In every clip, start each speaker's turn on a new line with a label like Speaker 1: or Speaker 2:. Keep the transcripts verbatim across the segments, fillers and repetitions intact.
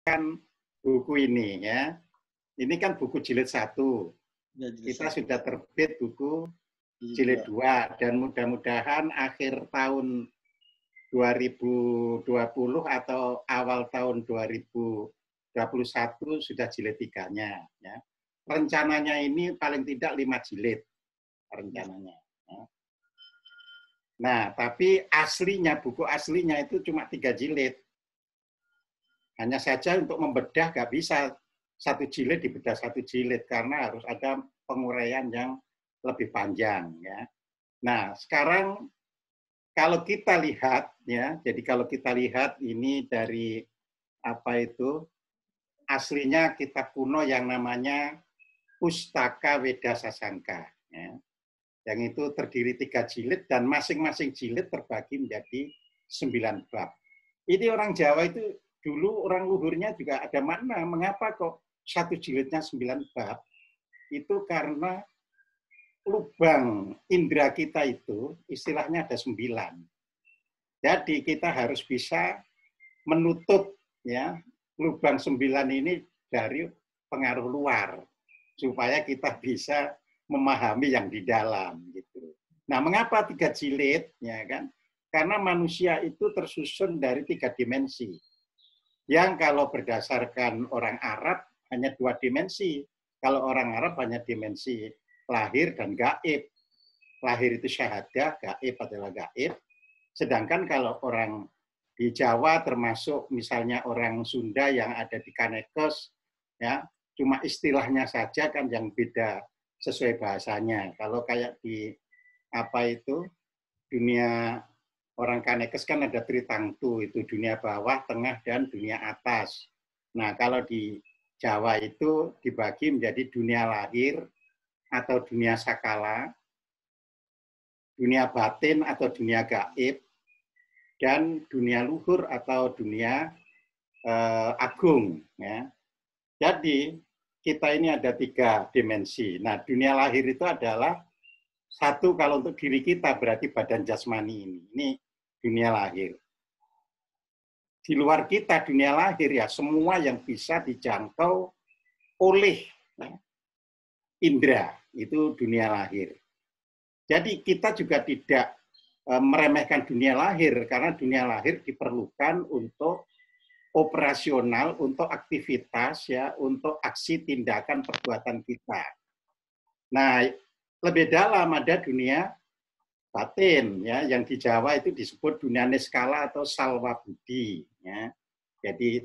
Speaker 1: kan buku ini ya. Ini kan buku jilid satu.
Speaker 2: Ya, jilid
Speaker 1: Kita
Speaker 2: satu.
Speaker 1: sudah terbit buku
Speaker 2: Jilid
Speaker 1: jilid
Speaker 2: dua.
Speaker 1: dua dan mudah-mudahan akhir tahun dua ribu dua puluh atau awal tahun dua ribu dua puluh satu sudah jilid tiganya. Ya. Rencananya ini paling tidak lima jilid rencananya. Ya. Nah, tapi aslinya buku aslinya itu cuma tiga jilid. Hanya saja untuk membedah nggak bisa satu jilid dibedah satu jilid karena harus ada penguraian yang lebih panjang. Ya. Nah, sekarang kalau kita lihat, ya, jadi kalau kita lihat ini dari apa itu aslinya kitab kuno yang namanya Pustaka Weda Sasangka, ya, yang itu terdiri tiga jilid dan masing-masing jilid terbagi menjadi sembilan bab. Ini orang Jawa itu dulu orang luhurnya juga ada makna. Mengapa kok satu jilidnya sembilan bab? Itu karena lubang indera kita itu istilahnya ada sembilan. Jadi kita harus bisa menutup ya lubang sembilan ini dari pengaruh luar supaya kita bisa memahami yang di dalam gitu. Nah, mengapa tiga jilid? Ya kan? Karena manusia itu tersusun dari tiga dimensi. Yang kalau berdasarkan orang Arab hanya dua dimensi. Kalau orang Arab hanya dimensi lahir dan gaib. Lahir itu syahadah, gaib adalah gaib. Sedangkan kalau orang di Jawa termasuk misalnya orang Sunda yang ada di Kanekes, ya cuma istilahnya saja kan yang beda sesuai bahasanya. Kalau kayak di apa itu dunia orang Kanekes kan ada tritangtu, itu dunia bawah, tengah, dan dunia atas. Nah, kalau di Jawa itu dibagi menjadi dunia lahir atau dunia sakala, dunia batin atau dunia gaib, dan dunia luhur atau dunia eh, agung. Ya. Jadi, kita ini ada tiga dimensi. Nah, dunia lahir itu adalah satu kalau untuk diri kita berarti badan jasmani ini. Ini dunia lahir. Di luar kita dunia lahir ya semua yang bisa dijangkau oleh ya, indera itu dunia lahir. Jadi kita juga tidak e, meremehkan dunia lahir karena dunia lahir diperlukan untuk operasional, untuk aktivitas ya, untuk aksi tindakan perbuatan kita. Nah, lebih dalam ada dunia batin ya yang di Jawa itu disebut dunia niskala atau salwa budi ya. Jadi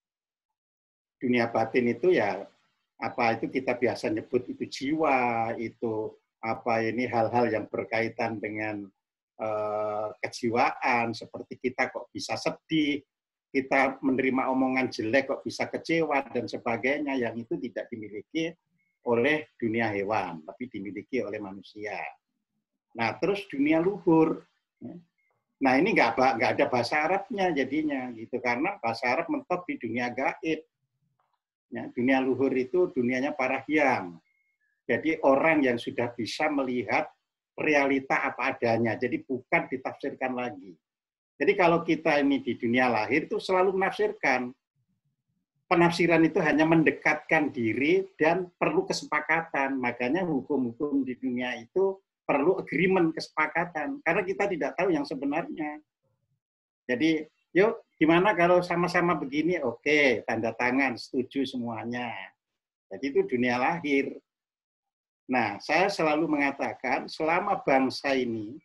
Speaker 1: dunia batin itu ya apa itu kita biasa nyebut itu jiwa, itu apa ini hal-hal yang berkaitan dengan eh, kejiwaan seperti kita kok bisa sedih, kita menerima omongan jelek kok bisa kecewa dan sebagainya yang itu tidak dimiliki oleh dunia hewan tapi dimiliki oleh manusia. Nah, terus dunia luhur. Nah, ini nggak nggak ada bahasa Arabnya jadinya gitu karena bahasa Arab mentok di dunia gaib. Ya, dunia luhur itu dunianya para hyang. Jadi orang yang sudah bisa melihat realita apa adanya. Jadi bukan ditafsirkan lagi. Jadi kalau kita ini di dunia lahir itu selalu menafsirkan. Penafsiran itu hanya mendekatkan diri dan perlu kesepakatan. Makanya hukum-hukum di dunia itu perlu agreement, kesepakatan. Karena kita tidak tahu yang sebenarnya. Jadi, yuk gimana kalau sama-sama begini? Oke, tanda tangan, setuju semuanya. Jadi itu dunia lahir. Nah, saya selalu mengatakan selama bangsa ini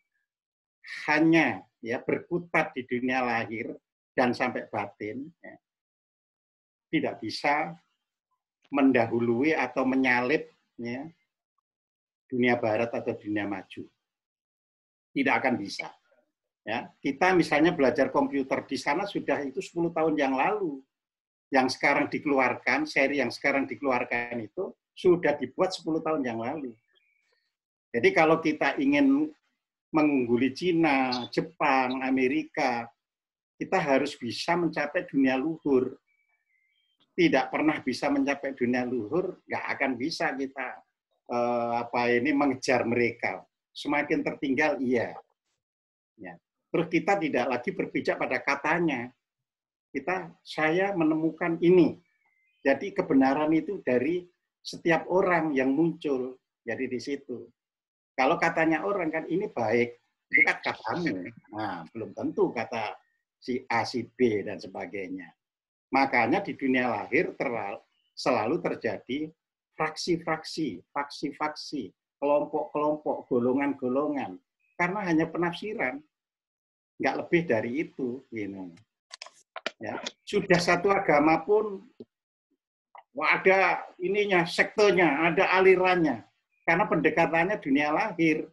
Speaker 1: hanya ya berkutat di dunia lahir dan sampai batin, ya, tidak bisa mendahului atau menyalip ya, dunia barat atau dunia maju. Tidak akan bisa. Ya, kita misalnya belajar komputer di sana sudah itu sepuluh tahun yang lalu. Yang sekarang dikeluarkan, seri yang sekarang dikeluarkan itu sudah dibuat sepuluh tahun yang lalu. Jadi kalau kita ingin mengungguli Cina, Jepang, Amerika, kita harus bisa mencapai dunia luhur. Tidak pernah bisa mencapai dunia luhur, nggak akan bisa kita eh, apa ini mengejar mereka. Semakin tertinggal, iya. Ya. Terus kita tidak lagi berpijak pada katanya. kita saya menemukan ini. Jadi kebenaran itu dari setiap orang yang muncul. Jadi di situ. Kalau katanya orang kan ini baik, itu kan katamu. Nah, belum tentu kata si A, si B, dan sebagainya. Makanya di dunia lahir terlalu, selalu terjadi fraksi-fraksi, faksi-faksi, kelompok-kelompok, golongan-golongan. Karena hanya penafsiran. Nggak lebih dari itu. Gitu. Ya. Sudah satu agama pun ada ininya, sektenya, ada alirannya. Karena pendekatannya dunia lahir.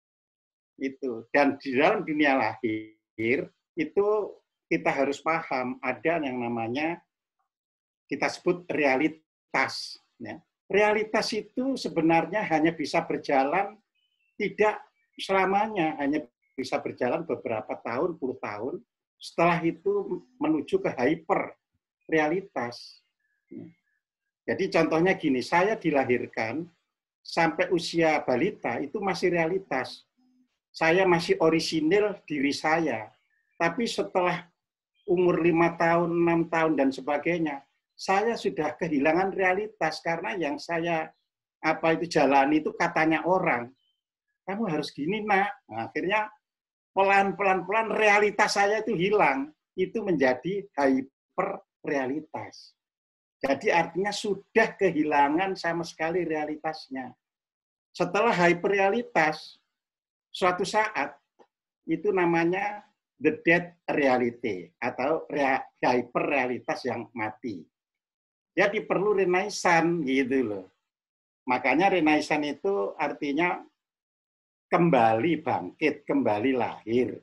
Speaker 1: Itu. Dan di dalam dunia lahir, itu kita harus paham, ada yang namanya, kita sebut realitas. Ya. Realitas itu sebenarnya hanya bisa berjalan, tidak selamanya, hanya bisa berjalan beberapa tahun, puluh tahun, setelah itu menuju ke hyper realitas. Jadi contohnya gini, saya dilahirkan sampai usia balita itu masih realitas. Saya masih orisinil diri saya. Tapi setelah umur lima tahun, enam tahun, dan sebagainya, saya sudah kehilangan realitas karena yang saya apa itu jalani itu katanya orang. Kamu harus gini, nak. Nah, akhirnya pelan-pelan-pelan realitas saya itu hilang. Itu menjadi hyper realitas. Jadi artinya sudah kehilangan sama sekali realitasnya. Setelah hyperrealitas, suatu saat itu namanya the dead reality atau hyperrealitas yang mati. Jadi perlu renaissance gitu loh. Makanya renaissance itu artinya kembali bangkit, kembali lahir.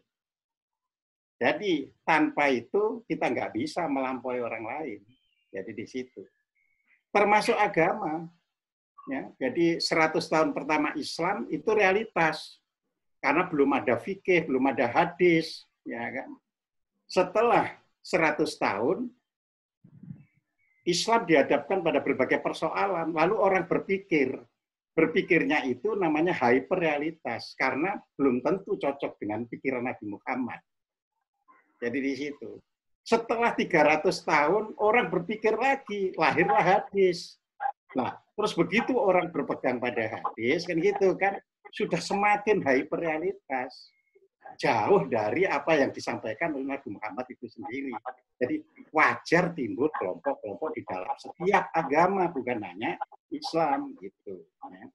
Speaker 1: Jadi tanpa itu kita nggak bisa melampaui orang lain. Jadi di situ. Termasuk agama. Ya, jadi seratus tahun pertama Islam itu realitas. Karena belum ada fikih, belum ada hadis. Ya kan? Setelah seratus tahun, Islam dihadapkan pada berbagai persoalan. Lalu orang berpikir. Berpikirnya itu namanya hyperrealitas. Karena belum tentu cocok dengan pikiran Nabi Muhammad. Jadi di situ. Setelah tiga ratus tahun, orang berpikir lagi, lahirlah hadis. Nah, terus begitu orang berpegang pada hadis, kan gitu kan, sudah semakin hyperrealitas. Jauh dari apa yang disampaikan oleh Nabi Muhammad itu sendiri. Jadi wajar timbul kelompok-kelompok di dalam setiap agama, bukan hanya Islam gitu.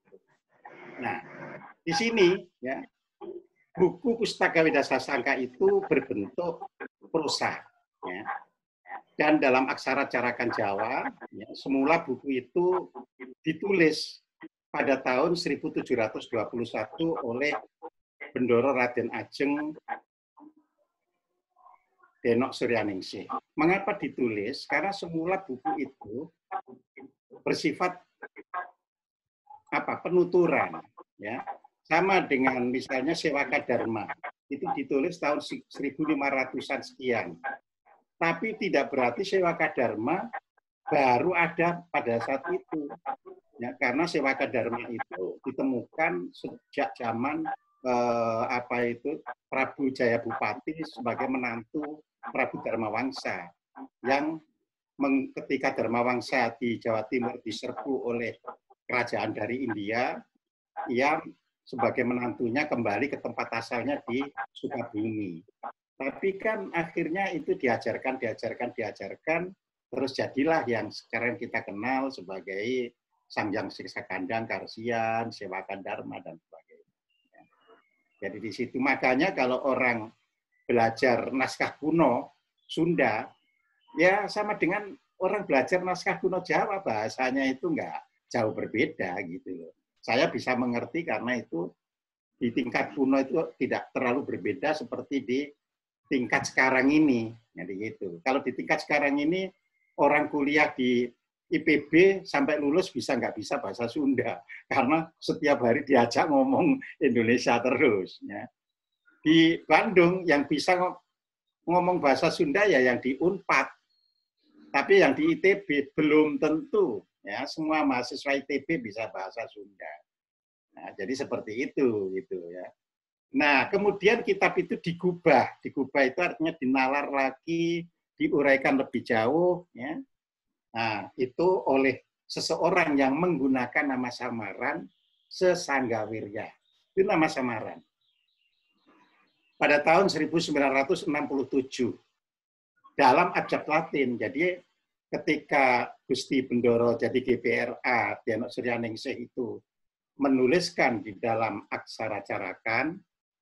Speaker 1: Nah, di sini ya buku Pustaka Weda Sasangka itu berbentuk prosa. Ya. Dan dalam aksara carakan Jawa, ya, semula buku itu ditulis pada tahun seribu tujuh ratus dua puluh satu oleh Bendoro Raden Ajeng Denok Suryaningsih. Mengapa ditulis? Karena semula buku itu bersifat apa? Penuturan, ya. Sama dengan misalnya Sewaka Dharma, itu ditulis tahun seribu lima ratusan sekian. Tapi tidak berarti Sewaka Dharma baru ada pada saat itu. Ya, karena Sewaka Dharma itu ditemukan sejak zaman eh, apa itu Prabu Jayabupati sebagai menantu Prabu Dharmawangsa yang meng, ketika Dharmawangsa di Jawa Timur diserbu oleh kerajaan dari India, ia sebagai menantunya kembali ke tempat asalnya di Sukabumi. Tapi kan akhirnya itu diajarkan, diajarkan, diajarkan, terus jadilah yang sekarang kita kenal sebagai Sangjang Siksa Kandang, Karsian, Sewaka Dharma, dan sebagainya. Jadi di situ makanya kalau orang belajar naskah kuno Sunda, ya sama dengan orang belajar naskah kuno Jawa, bahasanya itu enggak jauh berbeda gitu loh. Saya bisa mengerti karena itu di tingkat kuno itu tidak terlalu berbeda seperti di tingkat sekarang ini, jadi gitu. Kalau di tingkat sekarang ini orang kuliah di I P B sampai lulus bisa nggak bisa bahasa Sunda karena setiap hari diajak ngomong Indonesia terus. Ya. Di Bandung yang bisa ngomong bahasa Sunda ya yang di Unpad, tapi yang di I T B belum tentu. Ya, semua mahasiswa I T B bisa bahasa Sunda. Nah, jadi seperti itu, gitu ya. Nah, kemudian kitab itu digubah. Digubah itu artinya dinalar lagi, diuraikan lebih jauh, ya. Nah, itu oleh seseorang yang menggunakan nama samaran Sesanggawirya. Itu nama samaran. Pada tahun seribu sembilan ratus enam puluh tujuh dalam abjad Latin. Jadi ketika Gusti Bendoro jadi G P R A Dhyano Suryaningsih itu menuliskan di dalam aksara carakan,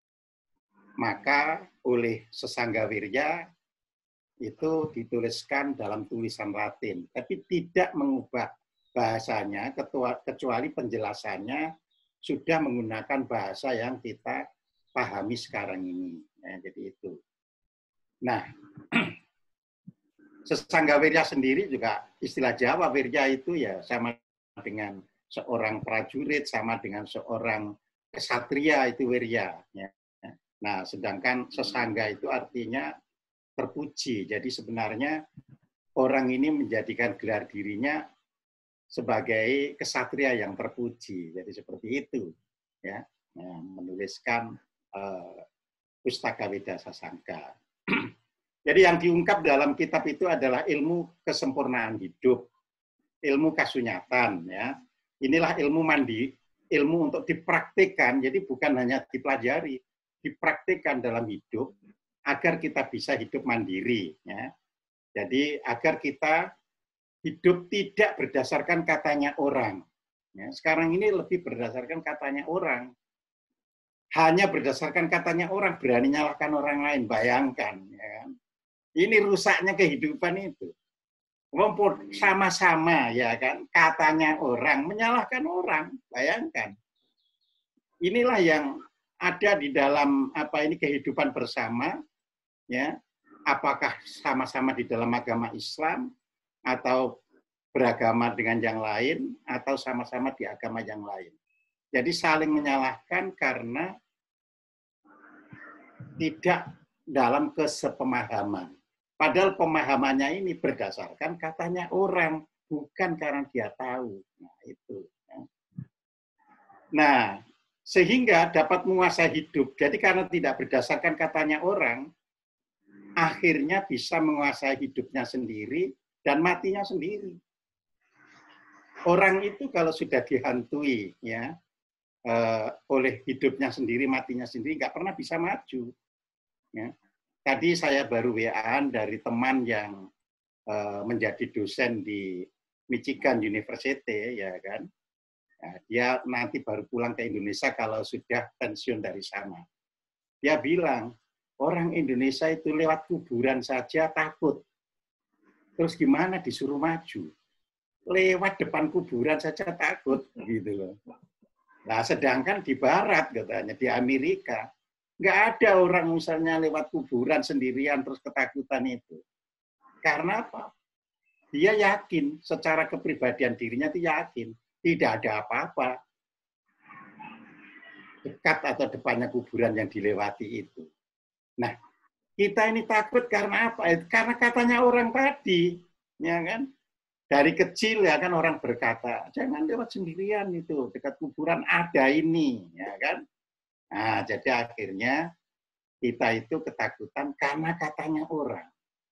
Speaker 1: maka oleh Sesanggawirya itu dituliskan dalam tulisan Latin, tapi tidak mengubah bahasanya, kecuali penjelasannya sudah menggunakan bahasa yang kita pahami sekarang ini. Ya, jadi itu. Nah, Sesanggawirya sendiri juga istilah Jawa, wirya itu ya sama dengan seorang prajurit, sama dengan seorang kesatria, itu wirya. Ya. Nah, sedangkan sesangga itu artinya terpuji. Jadi sebenarnya orang ini menjadikan gelar dirinya sebagai kesatria yang terpuji. Jadi seperti itu, ya, nah, menuliskan uh, Pustaka Weda Sasangka. Jadi yang diungkap dalam kitab itu adalah ilmu kesempurnaan hidup, ilmu kasunyatan, ya. Inilah ilmu mandi, ilmu untuk dipraktikkan. Jadi bukan hanya dipelajari, dipraktikkan dalam hidup, agar kita bisa hidup mandiri. Ya. Jadi agar kita hidup tidak berdasarkan katanya orang. Ya, sekarang ini lebih berdasarkan katanya orang. Hanya berdasarkan katanya orang, berani nyalahkan orang lain. Bayangkan. Ya. Ini rusaknya kehidupan itu. Sama-sama ya kan, katanya orang, menyalahkan orang. Bayangkan. Inilah yang ada di dalam apa ini kehidupan bersama, ya, apakah sama-sama di dalam agama Islam atau beragama dengan yang lain atau sama-sama di agama yang lain. Jadi saling menyalahkan karena tidak dalam kesepemahaman. Padahal pemahamannya ini berdasarkan katanya orang, bukan karena dia tahu. Nah, itu. Nah, sehingga dapat menguasai hidup. Jadi karena tidak berdasarkan katanya orang, akhirnya bisa menguasai hidupnya sendiri dan matinya sendiri. Orang itu kalau sudah dihantui ya eh, oleh hidupnya sendiri, matinya sendiri, nggak pernah bisa maju. Ya. Tadi saya baru W A-an dari teman yang eh, menjadi dosen di Michigan University, ya kan. Nah, dia nanti baru pulang ke Indonesia kalau sudah pensiun dari sana. Dia bilang, orang Indonesia itu lewat kuburan saja takut. Terus gimana disuruh maju? Lewat depan kuburan saja takut, gitu loh. Nah, sedangkan di Barat, katanya di Amerika, nggak ada orang misalnya lewat kuburan sendirian terus ketakutan itu. Karena apa? Dia yakin, secara kepribadian dirinya itu yakin, tidak ada apa-apa dekat atau depannya kuburan yang dilewati itu. Nah, kita ini takut karena apa? Karena katanya orang tadi, ya kan? Dari kecil ya kan orang berkata, jangan lewat sendirian itu, dekat kuburan ada ini, ya kan? Nah, jadi akhirnya kita itu ketakutan karena katanya orang.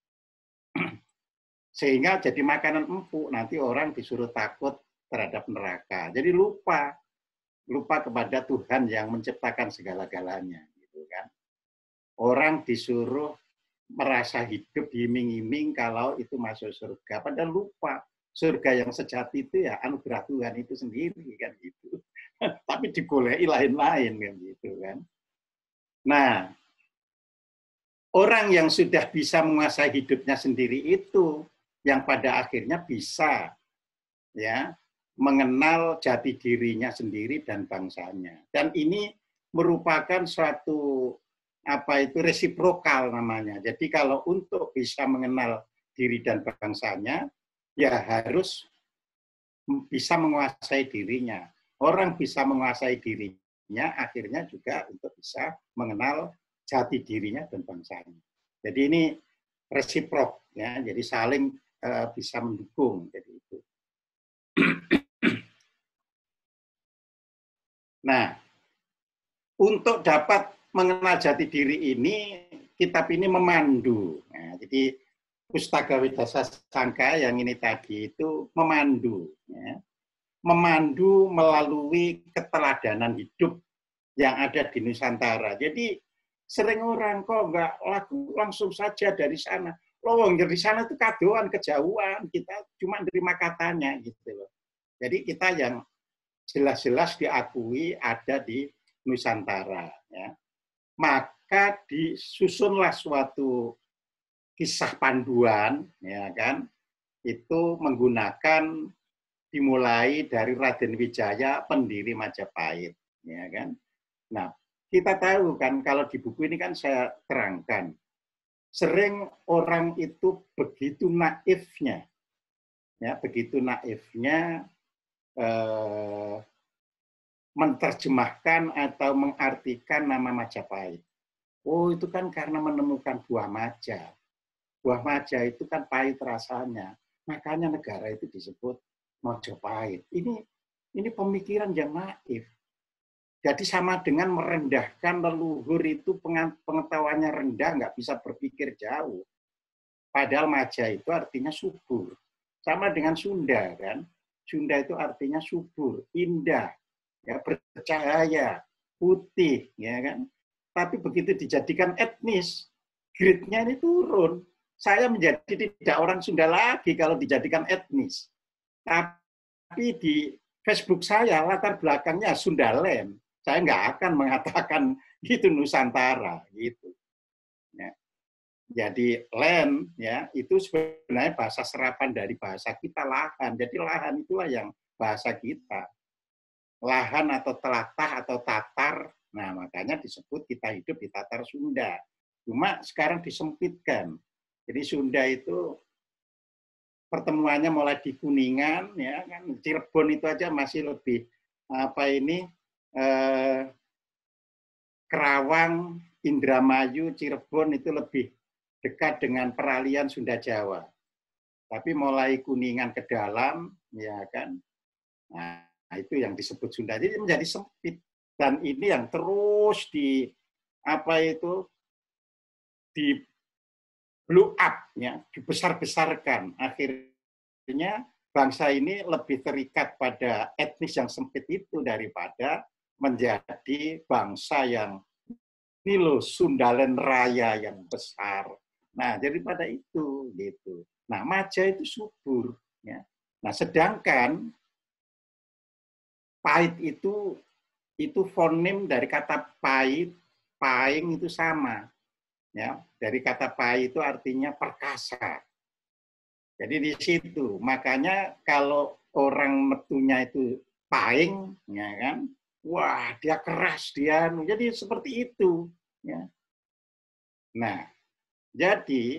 Speaker 1: Sehingga jadi makanan empuk, nanti orang disuruh takut terhadap neraka. Jadi lupa, lupa kepada Tuhan yang menciptakan segala-galanya, gitu kan? Orang disuruh merasa hidup diiming-iming kalau itu masuk surga, padahal lupa surga yang sejati itu ya anugerah Tuhan itu sendiri kan gitu. Tapi digoleki lain-lain kan gitu kan. Nah, orang yang sudah bisa menguasai hidupnya sendiri itu yang pada akhirnya bisa ya mengenal jati dirinya sendiri dan bangsanya. Dan ini merupakan suatu apa itu resiprokal namanya. Jadi kalau untuk bisa mengenal diri dan bangsanya, ya harus bisa menguasai dirinya. Orang bisa menguasai dirinya, akhirnya juga untuk bisa mengenal jati dirinya dan bangsanya. Jadi ini resiprok, ya. Jadi saling uh, bisa mendukung. Jadi itu. Nah, untuk dapat mengenal jati diri ini, kitab ini memandu. Nah, jadi Pustaka Widasa Sangka yang ini tadi itu memandu, ya. Memandu melalui keteladanan hidup yang ada di Nusantara. Jadi sering orang kok nggak laku langsung saja dari sana. Loh, dari sana itu kadoan kejauhan, kita cuma terima katanya gitu loh. Jadi kita yang jelas-jelas diakui ada di Nusantara. Ya. Maka disusunlah suatu kisah panduan, ya kan, itu menggunakan dimulai dari Raden Wijaya, pendiri Majapahit, ya kan. Nah, kita tahu kan kalau di buku ini kan saya terangkan, sering orang itu begitu naifnya, ya begitu naifnya eh, menerjemahkan atau mengartikan nama Majapahit. Oh, itu kan karena menemukan buah maja. Buah maja itu kan pahit rasanya. Makanya negara itu disebut Mojopahit. Ini ini pemikiran yang naif. Jadi sama dengan merendahkan leluhur itu pengetahuannya rendah, nggak bisa berpikir jauh. Padahal maja itu artinya subur. Sama dengan Sunda kan. Sunda itu artinya subur, indah, ya, bercahaya, putih, ya kan. Tapi begitu dijadikan etnis, grade-nya ini turun. Saya menjadi tidak orang Sunda lagi kalau dijadikan etnis. Tapi di Facebook saya latar belakangnya Sundaland. Saya nggak akan mengatakan gitu Nusantara gitu. Ya. Jadi land ya itu sebenarnya bahasa serapan dari bahasa kita lahan. Jadi lahan itulah yang bahasa kita. Lahan atau telatah atau tatar. Nah makanya disebut kita hidup di tatar Sunda. Cuma sekarang disempitkan. Jadi Sunda itu pertemuannya mulai di Kuningan, ya kan Cirebon itu aja masih lebih apa ini eh, Kerawang, Indramayu, Cirebon itu lebih dekat dengan peralihan Sunda Jawa. Tapi mulai Kuningan ke dalam, ya kan, nah itu yang disebut Sunda. Jadi menjadi sempit dan ini yang terus di apa itu di blow up, ya, dibesar-besarkan. Akhirnya bangsa ini lebih terikat pada etnis yang sempit itu daripada menjadi bangsa yang ini loh Sundaland Raya yang besar. Nah, daripada itu gitu. Nah, maja itu subur, ya. Nah, sedangkan pahit itu itu fonem dari kata pahit, paing itu sama. Ya, dari kata pai itu artinya perkasa. Jadi di situ, makanya kalau orang metunya itu paing, ya kan, wah dia keras dia, jadi seperti itu. Ya. Nah, jadi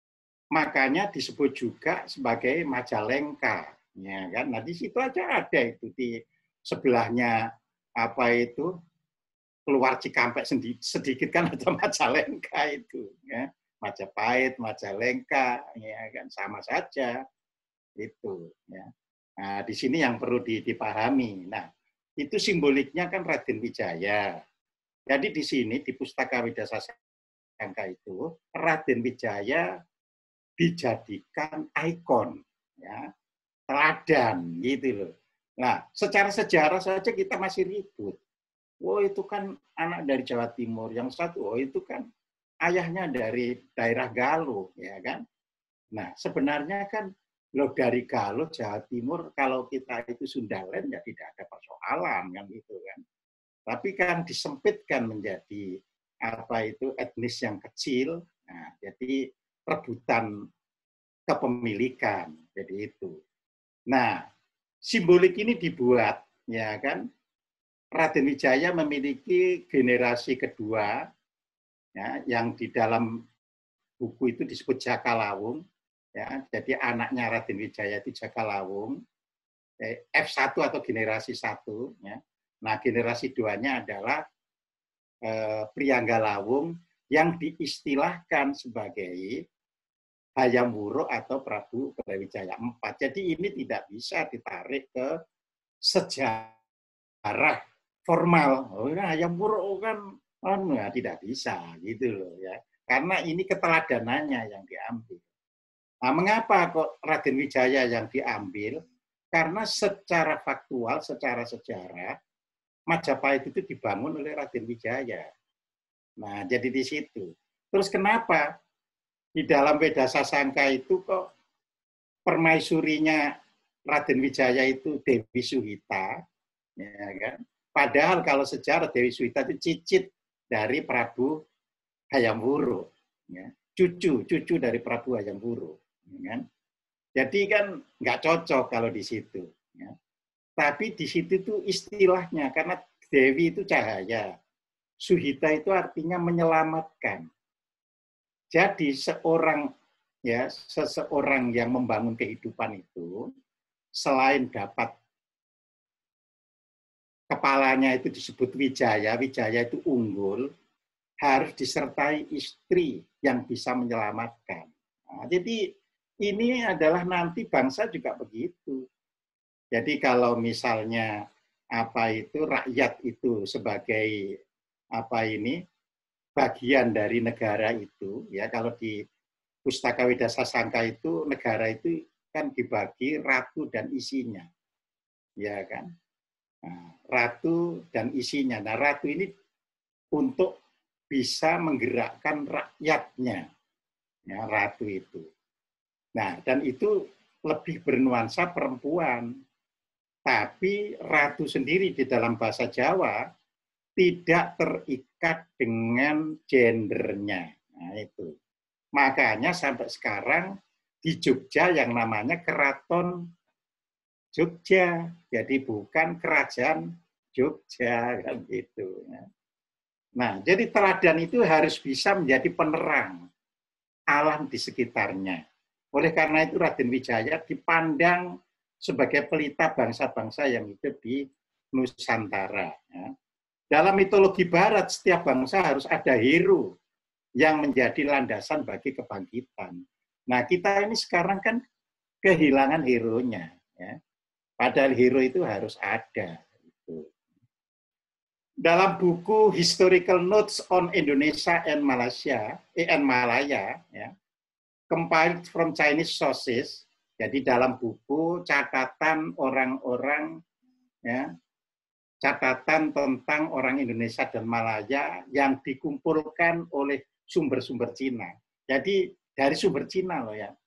Speaker 1: makanya disebut juga sebagai Majalengka, ya kan. Nah di situ aja ada itu di sebelahnya apa itu keluar Cikampek sedikit kan ada Majalengka itu, ya. Majapahit, Majalengka, ya kan sama saja itu. Ya. Nah di sini yang perlu dipahami. Nah itu simboliknya kan Raden Wijaya. Jadi di sini di Pustaka Widasa Sangka itu Raden Wijaya dijadikan ikon, ya, teladan gitu loh. Nah secara sejarah saja kita masih ribut. Oh itu kan anak dari Jawa Timur, yang satu oh itu kan ayahnya dari daerah Galuh, ya kan. Nah sebenarnya kan lo dari Galuh Jawa Timur kalau kita itu Sundaland ya tidak ada persoalan kan gitu kan. Tapi kan disempitkan menjadi apa itu etnis yang kecil, nah, jadi rebutan kepemilikan, jadi itu. Nah simbolik ini dibuat, ya kan. Raden Wijaya memiliki generasi kedua, ya, yang di dalam buku itu disebut Jaka Lawung, ya, jadi anaknya Raden Wijaya itu Jaka Lawung, eh, F satu atau generasi satu, ya. Nah generasi duanya adalah eh, Priyangga Lawung yang diistilahkan sebagai Hayam Wuruk atau Prabu Brawijaya empat. Jadi ini tidak bisa ditarik ke sejarah formal. Oh, nah, Hayam Wuruk kan oh, nah, tidak bisa gitu loh ya. Karena ini keteladanannya yang diambil. Nah, mengapa kok Raden Wijaya yang diambil? Karena secara faktual, secara sejarah, Majapahit itu dibangun oleh Raden Wijaya. Nah, jadi di situ. Terus kenapa di dalam Weda Sasangka itu kok permaisurinya Raden Wijaya itu Dewi Suhita, ya kan? Padahal kalau sejarah Dewi Suhita itu cicit dari Prabu Hayam Wuruk, ya. cucu cucu dari Prabu Hayam Wuruk, ya kan? Jadi kan nggak cocok kalau di situ. Ya. Tapi di situ tuh istilahnya, karena Dewi itu cahaya, Suhita itu artinya menyelamatkan. Jadi seorang ya seseorang yang membangun kehidupan itu selain dapat kepalanya itu disebut Wijaya, Wijaya itu unggul, harus disertai istri yang bisa menyelamatkan. Nah, jadi ini adalah nanti bangsa juga begitu. Jadi kalau misalnya apa itu rakyat itu sebagai apa ini bagian dari negara itu, ya kalau di Pustaka Weda Sasangka itu negara itu kan dibagi ratu dan isinya, ya kan? Nah, ratu dan isinya. Nah, ratu ini untuk bisa menggerakkan rakyatnya, ya, ratu itu. Nah, dan itu lebih bernuansa perempuan. Tapi ratu sendiri di dalam bahasa Jawa tidak terikat dengan gendernya. Nah, itu. Makanya sampai sekarang di Jogja yang namanya Keraton Jogja. Jadi bukan Kerajaan Jogja kan gitu. Nah, jadi teladan itu harus bisa menjadi penerang alam di sekitarnya. Oleh karena itu Raden Wijaya dipandang sebagai pelita bangsa-bangsa yang hidup di Nusantara. Dalam mitologi Barat, setiap bangsa harus ada hero yang menjadi landasan bagi kebangkitan. Nah, kita ini sekarang kan kehilangan hero-nya. Ya. Padahal hero itu harus ada. Dalam buku Historical Notes on Indonesia and Malaysia, eh, and Malaya, ya, compiled from Chinese sources, jadi dalam buku catatan orang-orang, ya, catatan tentang orang Indonesia dan Malaya yang dikumpulkan oleh sumber-sumber Cina. Jadi dari sumber Cina loh ya.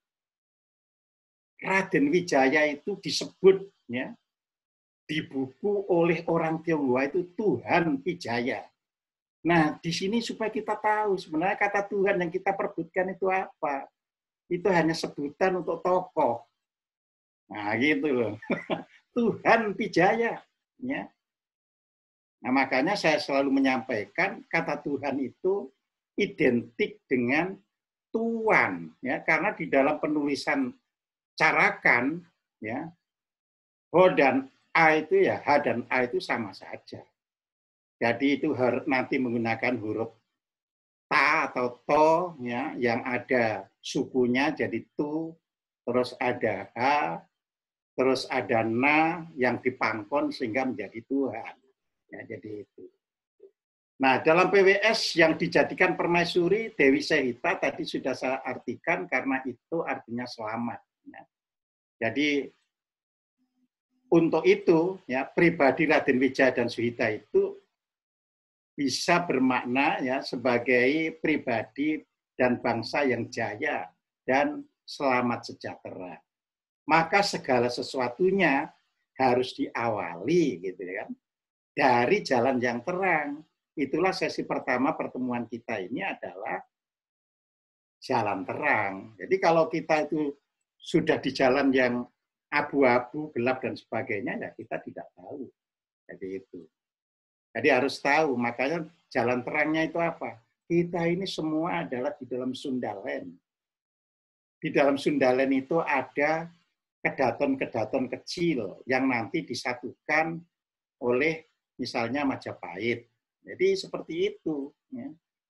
Speaker 1: Raden Wijaya itu disebut ya di buku oleh orang Tionghoa itu Tuhan Wijaya. Nah, di sini supaya kita tahu sebenarnya kata Tuhan yang kita perbutkan itu apa. Itu hanya sebutan untuk tokoh. Nah, gitu loh. Tuhan Wijaya. Ya. Nah, makanya saya selalu menyampaikan kata Tuhan itu identik dengan Tuan. Ya, karena di dalam penulisan Carakan, ya, Ho dan A itu ya, H dan A itu sama saja. Jadi itu nanti menggunakan huruf ta atau to, ya, yang ada sukunya jadi tu, terus ada h, terus ada na yang dipangkon sehingga menjadi Tuhan. Ya, jadi itu. Nah, dalam P W S yang dijadikan permaisuri Dewi Sehita tadi sudah saya artikan karena itu artinya selamat. Ya. Jadi untuk itu, ya, pribadi Raden Wijaya dan Suhita itu bisa bermakna ya sebagai pribadi dan bangsa yang jaya dan selamat sejahtera. Maka segala sesuatunya harus diawali gitu kan dari jalan yang terang. Itulah sesi pertama pertemuan kita ini adalah jalan terang. Jadi kalau kita itu sudah di jalan yang abu-abu, gelap dan sebagainya, ya kita tidak tahu. Jadi itu. Jadi harus tahu, makanya jalan terangnya itu apa? Kita ini semua adalah di dalam Sundalen. Di dalam Sundalen itu ada kedaton-kedaton kecil yang nanti disatukan oleh misalnya Majapahit. Jadi seperti itu. Ya.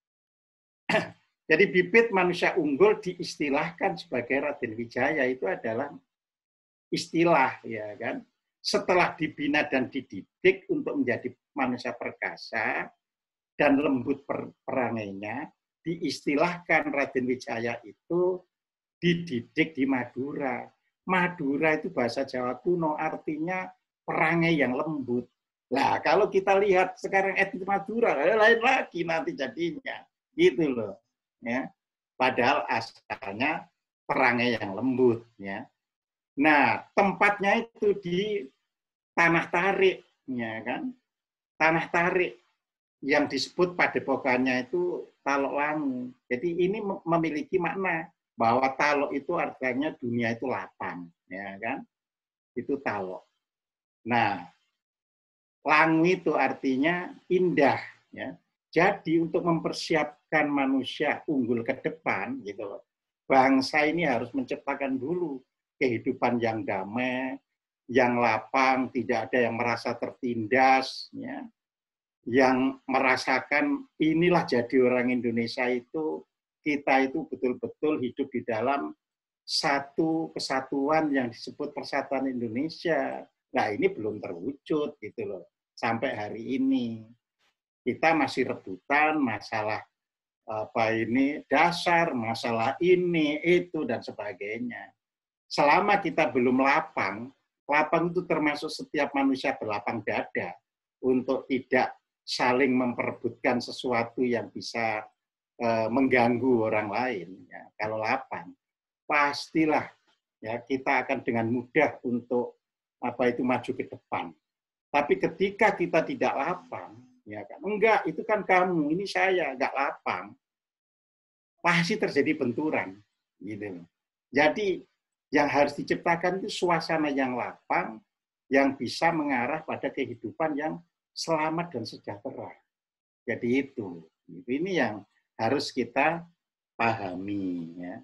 Speaker 1: Jadi bibit manusia unggul diistilahkan sebagai Raden Wijaya itu adalah istilah, ya kan. Setelah dibina dan dididik untuk menjadi manusia perkasa dan lembut per perangainya, diistilahkan Raden Wijaya itu dididik di Madura. Madura itu bahasa Jawa kuno artinya perangai yang lembut. Nah, kalau kita lihat sekarang etnis Madura, lain lagi nanti jadinya. Gitu loh. Ya. Padahal asalnya perangai yang lembut. Ya. Nah, tempatnya itu di Tanah Tarik. Ya kan? Tanah Tarik yang disebut padepokannya itu Talok Langu. Jadi ini memiliki makna bahwa Talok itu artinya dunia itu lapang. Ya kan? Itu Talok. Nah, Langu itu artinya indah, ya. Jadi untuk mempersiapkan manusia unggul ke depan, gitu loh. Bangsa ini harus menciptakan dulu kehidupan yang damai, yang lapang, tidak ada yang merasa tertindas, ya. Yang merasakan inilah jadi orang Indonesia itu, kita itu betul-betul hidup di dalam satu kesatuan yang disebut Persatuan Indonesia. Nah, ini belum terwujud gitu loh. Sampai hari ini kita masih rebutan masalah apa ini dasar, masalah ini, itu dan sebagainya. Selama kita belum lapang, lapang itu termasuk setiap manusia berlapang dada untuk tidak saling memperebutkan sesuatu yang bisa eh, mengganggu orang lain. Ya, kalau lapang, pastilah ya kita akan dengan mudah untuk apa itu maju ke depan. Tapi ketika kita tidak lapang, ya kan, enggak, itu kan kamu, ini saya, enggak lapang, pasti terjadi benturan. Gitu. Jadi yang harus diciptakan itu suasana yang lapang, yang bisa mengarah pada kehidupan yang selamat dan sejahtera. Jadi itu, ini yang harus kita pahami. Ya.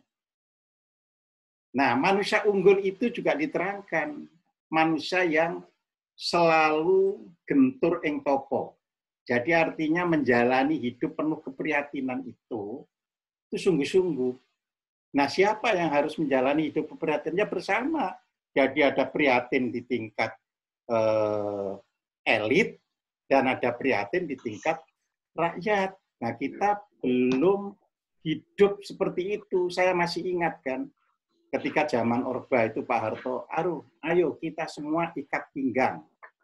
Speaker 1: Nah, manusia unggul itu juga diterangkan manusia yang selalu gentur ing topo. Jadi artinya menjalani hidup penuh keprihatinan itu, itu sungguh-sungguh. Nah, siapa yang harus menjalani hidup keprihatinannya bersama? Jadi ada prihatin di tingkat eh, elit dan ada prihatin di tingkat rakyat. Nah, kita belum hidup seperti itu. Saya masih ingat kan, ketika zaman Orba itu Pak Harto, aduh, ayo kita semua ikat pinggang.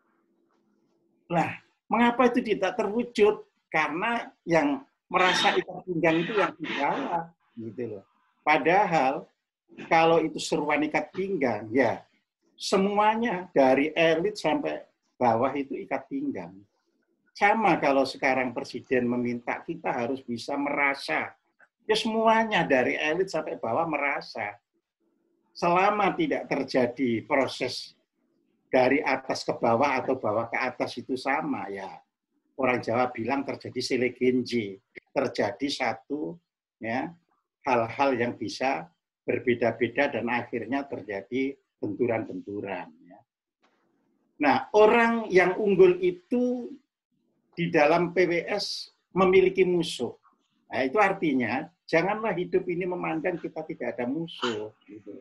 Speaker 1: Nah, mengapa itu tidak terwujud? Karena yang merasa ikat pinggang itu yang di bawah, gitu loh. Padahal kalau itu seruan ikat pinggang, ya semuanya dari elit sampai bawah itu ikat pinggang. Sama kalau sekarang presiden meminta kita harus bisa merasa, ya semuanya dari elit sampai bawah merasa. Selama tidak terjadi proses dari atas ke bawah atau bawah ke atas itu sama, ya orang Jawa bilang terjadi selegenji, terjadi satu ya hal-hal yang bisa berbeda-beda dan akhirnya terjadi benturan-benturan. Ya. Nah, orang yang unggul itu di dalam P W S memiliki musuh. Nah, itu artinya janganlah hidup ini memandang kita tidak ada musuh. Gitu.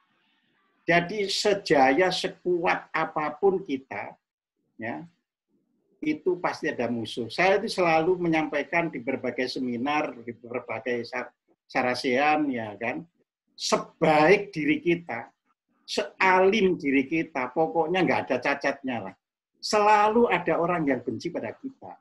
Speaker 1: Jadi sejaya sekuat apapun kita, ya itu pasti ada musuh. Saya itu selalu menyampaikan di berbagai seminar, di berbagai sarasean, ya kan, sebaik diri kita, sealim diri kita, pokoknya nggak ada cacatnya lah. Selalu ada orang yang benci pada kita.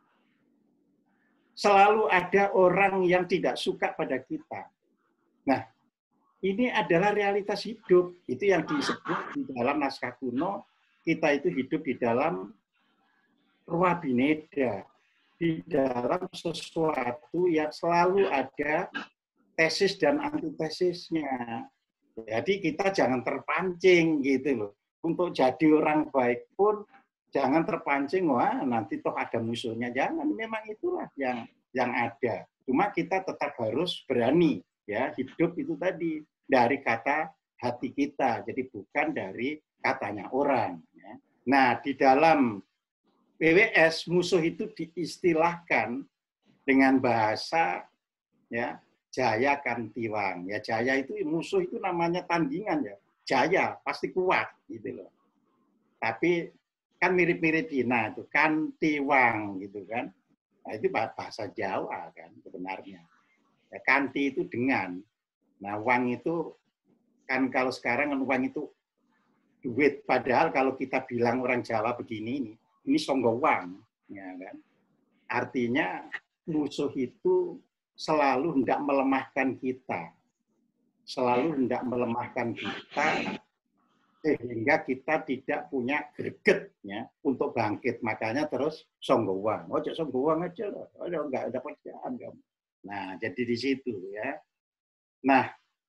Speaker 1: Selalu ada orang yang tidak suka pada kita. Nah, ini adalah realitas hidup. Itu yang disebut di dalam naskah kuno, kita itu hidup di dalam ruah bineda, di dalam sesuatu yang selalu ada tesis dan antitesisnya. Jadi kita jangan terpancing gitu loh. Untuk jadi orang baik pun jangan terpancing, wah nanti toh ada musuhnya. Jangan, memang itulah yang yang ada. Cuma kita tetap harus berani ya hidup itu tadi dari kata hati kita, jadi bukan dari katanya orang. Ya. Nah, di dalam P W S musuh itu diistilahkan dengan bahasa ya Jaya Kantiwang. Ya Jaya itu musuh itu namanya tandingan ya. Jaya pasti kuat gitu loh. Tapi kan mirip-mirip Cina itu Kantiwang gitu kan. Nah, itu bahasa Jawa kan sebenarnya. Ya, kanti itu dengan. Nah, wang itu Kan kalau sekarang kan uang itu duit, padahal kalau kita bilang orang Jawa begini ini, ini songgo uang, ya kan? Artinya musuh itu selalu hendak melemahkan kita, selalu hendak melemahkan kita sehingga kita tidak punya greget ya untuk bangkit. Makanya terus songgo uang. Oh, songgo uang aja loh. Oh, enggak ada kerjaan kamu. Nah, jadi di situ ya. Nah,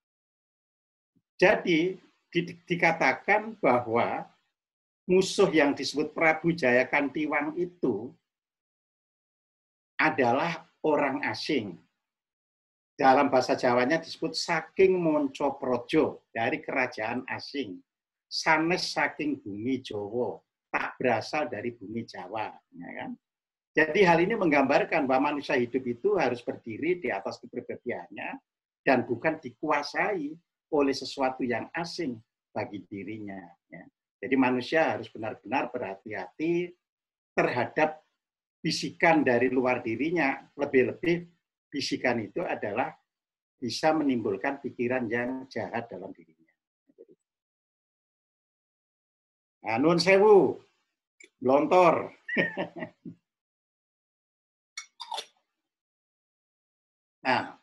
Speaker 1: jadi di, dikatakan bahwa musuh yang disebut Prabu Jaya Kantiwang itu adalah orang asing. Dalam bahasa Jawanya disebut saking Monco Projo, dari kerajaan asing. Sanes saking bumi Jawa, tak berasal dari bumi Jawa. Ya kan? Jadi hal ini menggambarkan bahwa manusia hidup itu harus berdiri di atas kepribadiannya dan bukan dikuasai oleh sesuatu yang asing bagi dirinya. Ya. Jadi manusia harus benar-benar berhati-hati terhadap bisikan dari luar dirinya. Lebih-lebih bisikan itu adalah bisa menimbulkan pikiran yang jahat dalam dirinya. Nah, nun sewu, blontor. Nah,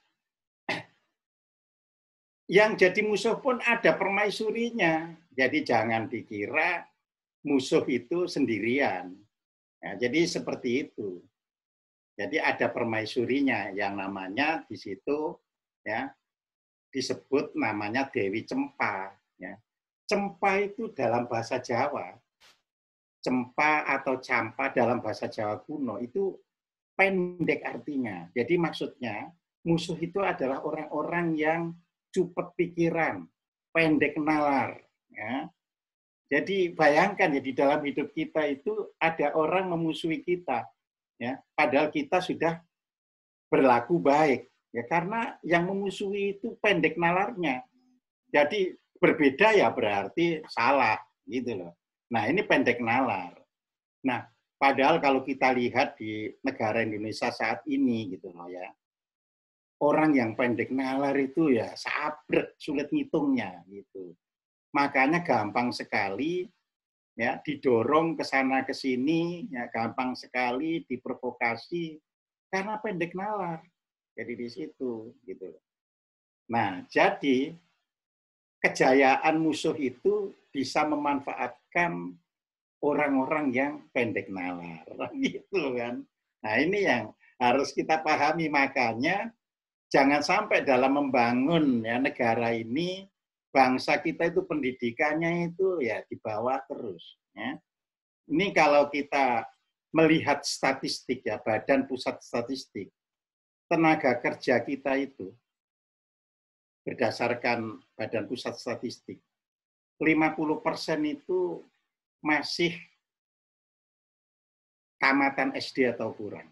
Speaker 1: yang jadi musuh pun ada permaisurinya. Jadi jangan dikira musuh itu sendirian. Nah, jadi seperti itu. Jadi ada permaisurinya yang namanya di situ ya disebut namanya Dewi Cempa. Ya. Cempa itu dalam bahasa Jawa, Cempa atau Campa dalam bahasa Jawa kuno itu pendek artinya. Jadi maksudnya musuh itu adalah orang-orang yang cupet pikiran, pendek nalar. Ya. Jadi bayangkan ya di dalam hidup kita itu ada orang memusuhi kita, ya. Padahal kita sudah berlaku baik, ya karena yang memusuhi itu pendek nalarnya. Jadi berbeda ya berarti salah gitu loh. Nah, ini pendek nalar. Nah, padahal kalau kita lihat di negara Indonesia saat ini gitu loh ya. Orang yang pendek nalar itu ya sabrek, sulit ngitungnya gitu. Makanya gampang sekali ya didorong ke sana ke sini, ya gampang sekali diprovokasi karena pendek nalar. Jadi di situ gitu. Nah, jadi kejayaan musuh itu bisa memanfaatkan orang-orang yang pendek nalar, gitu kan. Nah, ini yang harus kita pahami, makanya jangan sampai dalam membangun ya negara ini, bangsa kita itu pendidikannya itu ya di bawah terus. Ya. Ini kalau kita melihat statistik ya, Badan Pusat Statistik, tenaga kerja kita itu berdasarkan Badan Pusat Statistik, lima puluh persen itu masih tamatan S D atau kurang.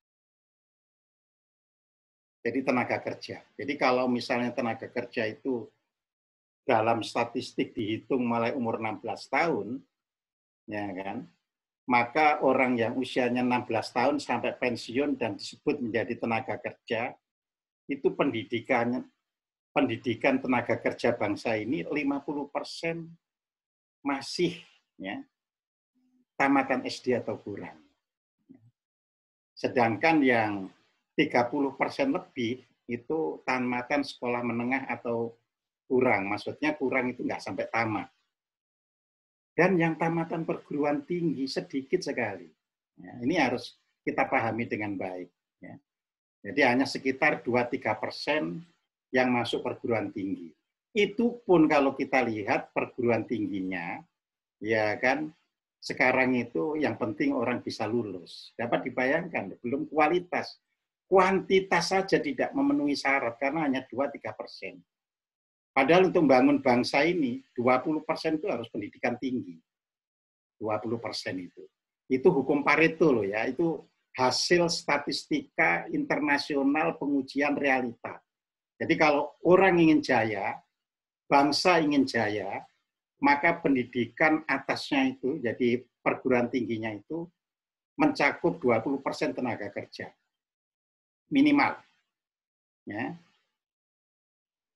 Speaker 1: Jadi tenaga kerja. Jadi kalau misalnya tenaga kerja itu dalam statistik dihitung mulai umur enam belas tahun, ya kan, maka orang yang usianya enam belas tahun sampai pensiun dan disebut menjadi tenaga kerja, itu pendidikannya pendidikan tenaga kerja bangsa ini lima puluh persen masih ya, tamatan S D atau kurang. Sedangkan yang tiga puluh persen lebih itu tamatan sekolah menengah atau kurang. Maksudnya kurang itu nggak sampai tamat. Dan yang tamatan perguruan tinggi sedikit sekali. Ya, ini harus kita pahami dengan baik. Ya. Jadi hanya sekitar dua sampai tiga persen yang masuk perguruan tinggi. Itu pun kalau kita lihat perguruan tingginya, ya kan, sekarang itu yang penting orang bisa lulus. Dapat dibayangkan, belum kualitas. Kuantitas saja tidak memenuhi syarat karena hanya dua sampai tiga persen. Padahal untuk membangun bangsa ini, dua puluh persen itu harus pendidikan tinggi. dua puluh persen itu. Itu hukum Pareto loh ya, itu hasil statistika internasional pengujian realita. Jadi kalau orang ingin jaya, bangsa ingin jaya, maka pendidikan atasnya itu, jadi perguruan tingginya itu mencakup dua puluh persen tenaga kerja. Minimal. Ya.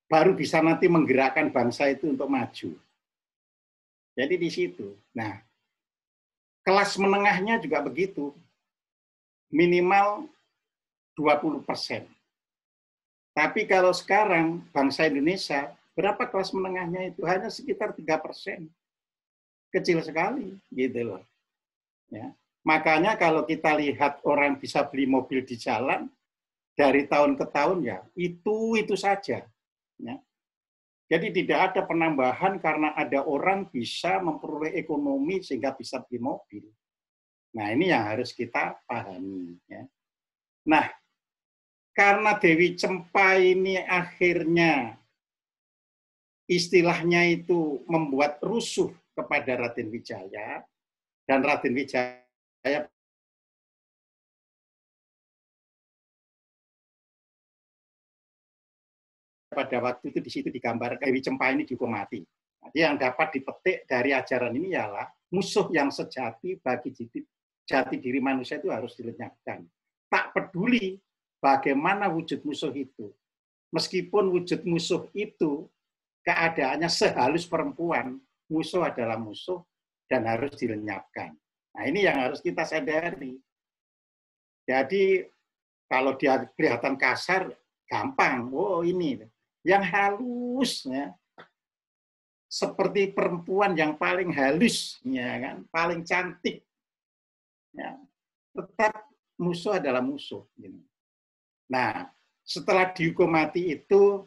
Speaker 1: baru bisa nanti menggerakkan bangsa itu untuk maju. Jadi di situ. Nah, kelas menengahnya juga begitu. Minimal dua puluh persen. Tapi kalau sekarang bangsa Indonesia, berapa kelas menengahnya itu? Hanya sekitar tiga persen. Kecil sekali, gitu loh. Ya. Makanya kalau kita lihat orang bisa beli mobil di jalan, dari tahun ke tahun ya itu itu saja. Ya. Jadi tidak ada penambahan karena ada orang bisa memperoleh ekonomi sehingga bisa beli mobil. Nah ini yang harus kita pahami. Ya. Nah karena Dewi Cempa ini akhirnya istilahnya itu membuat rusuh kepada Raden Wijaya, dan Raden Wijaya pada waktu itu di situ digambar Dewi Cempa ini dihukum mati. Jadi yang dapat dipetik dari ajaran ini ialah musuh yang sejati bagi jati diri manusia itu harus dilenyapkan. Tak peduli bagaimana wujud musuh itu. Meskipun wujud musuh itu keadaannya sehalus perempuan, musuh adalah musuh dan harus dilenyapkan. Nah ini yang harus kita sadari. Jadi kalau dia kelihatan kasar, gampang. Oh ini. Yang halus, ya, seperti perempuan yang paling halus, ya kan, paling cantik. Ya, tetap musuh adalah musuh. Nah, setelah dihukum mati itu,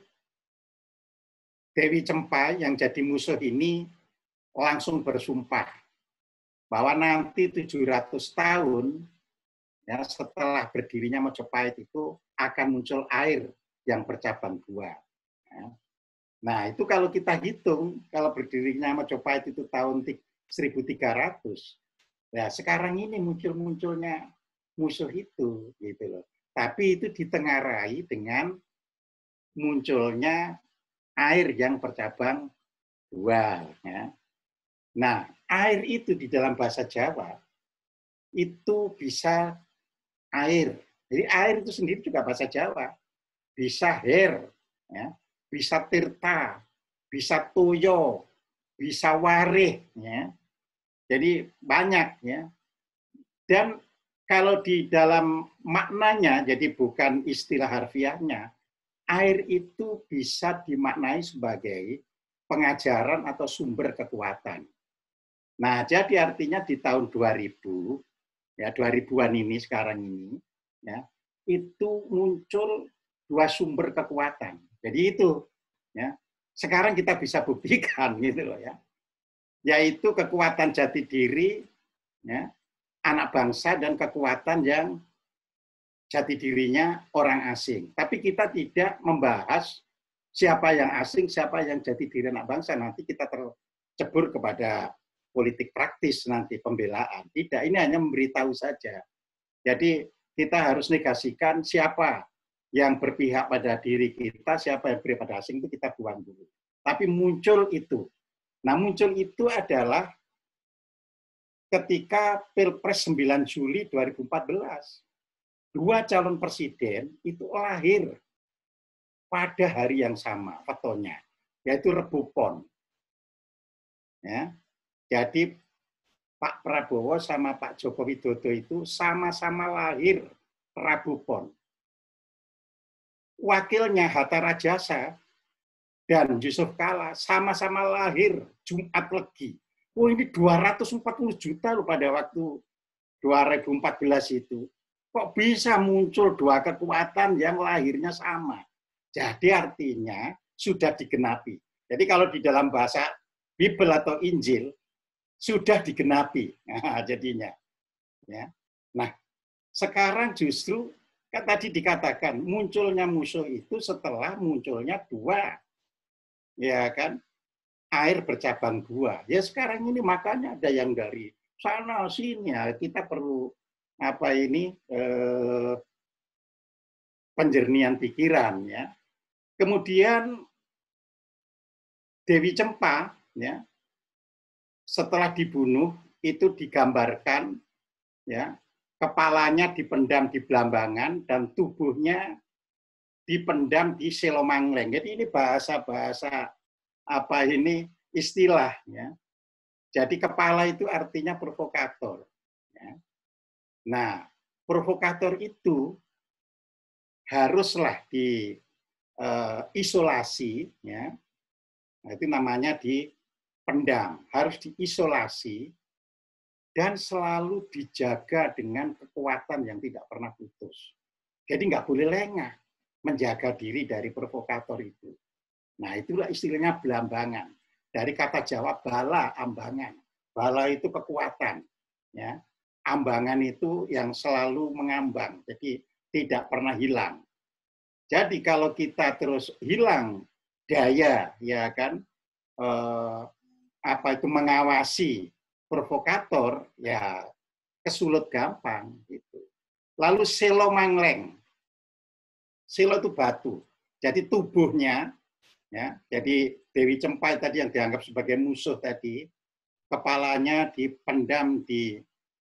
Speaker 1: Dewi Cempa yang jadi musuh ini langsung bersumpah bahwa nanti tujuh ratus tahun ya, setelah berdirinya Majapahit itu akan muncul air yang bercabang dua. Nah, itu kalau kita hitung, kalau berdirinya Majapahit itu tahun seribu tiga ratus, ya sekarang ini muncul-munculnya musuh itu, gitu loh. Tapi itu ditengarai dengan munculnya air yang bercabang dua. Ya. Nah, air itu di dalam bahasa Jawa itu bisa air. Jadi air itu sendiri juga bahasa Jawa. Bisa her, ya, bisa tirta, bisa toyo, bisa warih. Ya. Jadi banyak. Ya. Dan kalau di dalam maknanya, jadi bukan istilah harfiahnya, air itu bisa dimaknai sebagai pengajaran atau sumber kekuatan. Nah, jadi artinya di tahun dua ribu, ya dua ribuan ini sekarang ini, ya itu muncul dua sumber kekuatan. Jadi itu, ya sekarang kita bisa buktikan gitu loh ya, yaitu kekuatan jati diri, ya anak bangsa dan kekuatan yang jati dirinya orang asing. Tapi kita tidak membahas siapa yang asing, siapa yang jati diri anak bangsa. Nanti kita tercebur kepada politik praktis nanti pembelaan. Tidak, ini hanya memberitahu saja. Jadi kita harus negasikan siapa yang berpihak pada diri kita, siapa yang berpihak pada asing itu kita buang dulu. Tapi muncul itu. Nah muncul itu adalah ketika Pilpres sembilan Juli dua ribu empat belas. Dua calon presiden itu lahir pada hari yang sama, fotonya, yaitu Rebu Pon. Ya. Jadi Pak Prabowo sama Pak Joko Widodo itu sama-sama lahir Rabu Pon. Wakilnya Hatta Rajasa dan Yusuf Kala sama-sama lahir Jumat Legi. Oh ini dua ratus empat puluh juta loh pada waktu dua ribu empat belas itu. Kok bisa muncul dua kekuatan yang lahirnya sama? Jadi artinya sudah digenapi. Jadi kalau di dalam bahasa Bible atau Injil sudah digenapi. Nah, jadinya. Ya. Nah, sekarang justru kan tadi dikatakan munculnya musuh itu setelah munculnya dua. Ya kan? Air bercabang dua. Ya sekarang ini makanya ada yang dari sana sini ya, kita perlu apa ini eh, penjernihan pikiran ya. Kemudian Dewi Cempa ya setelah dibunuh itu digambarkan ya kepalanya dipendam di Blambangan dan tubuhnya dipendam di Selomangleng. Jadi ini bahasa-bahasa apa ini istilah ya. Jadi kepala itu artinya provokator. Ya. Nah, provokator itu haruslah diisolasi, uh, ya. Nah, itu namanya dipendam, harus diisolasi dan selalu dijaga dengan kekuatan yang tidak pernah putus. Jadi nggak boleh lengah menjaga diri dari provokator itu. Nah, itulah istilahnya belambangan. Dari kata Jawa bala, ambangan. Bala itu kekuatan, ya. Ambangan itu yang selalu mengambang, jadi tidak pernah hilang. Jadi kalau kita terus hilang daya, ya kan, eh, apa itu mengawasi provokator, ya kesulut gampang gitu. Lalu Selomangleng, Selo itu batu, jadi tubuhnya, ya, jadi Dewi Cempai tadi yang dianggap sebagai musuh tadi, kepalanya dipendam di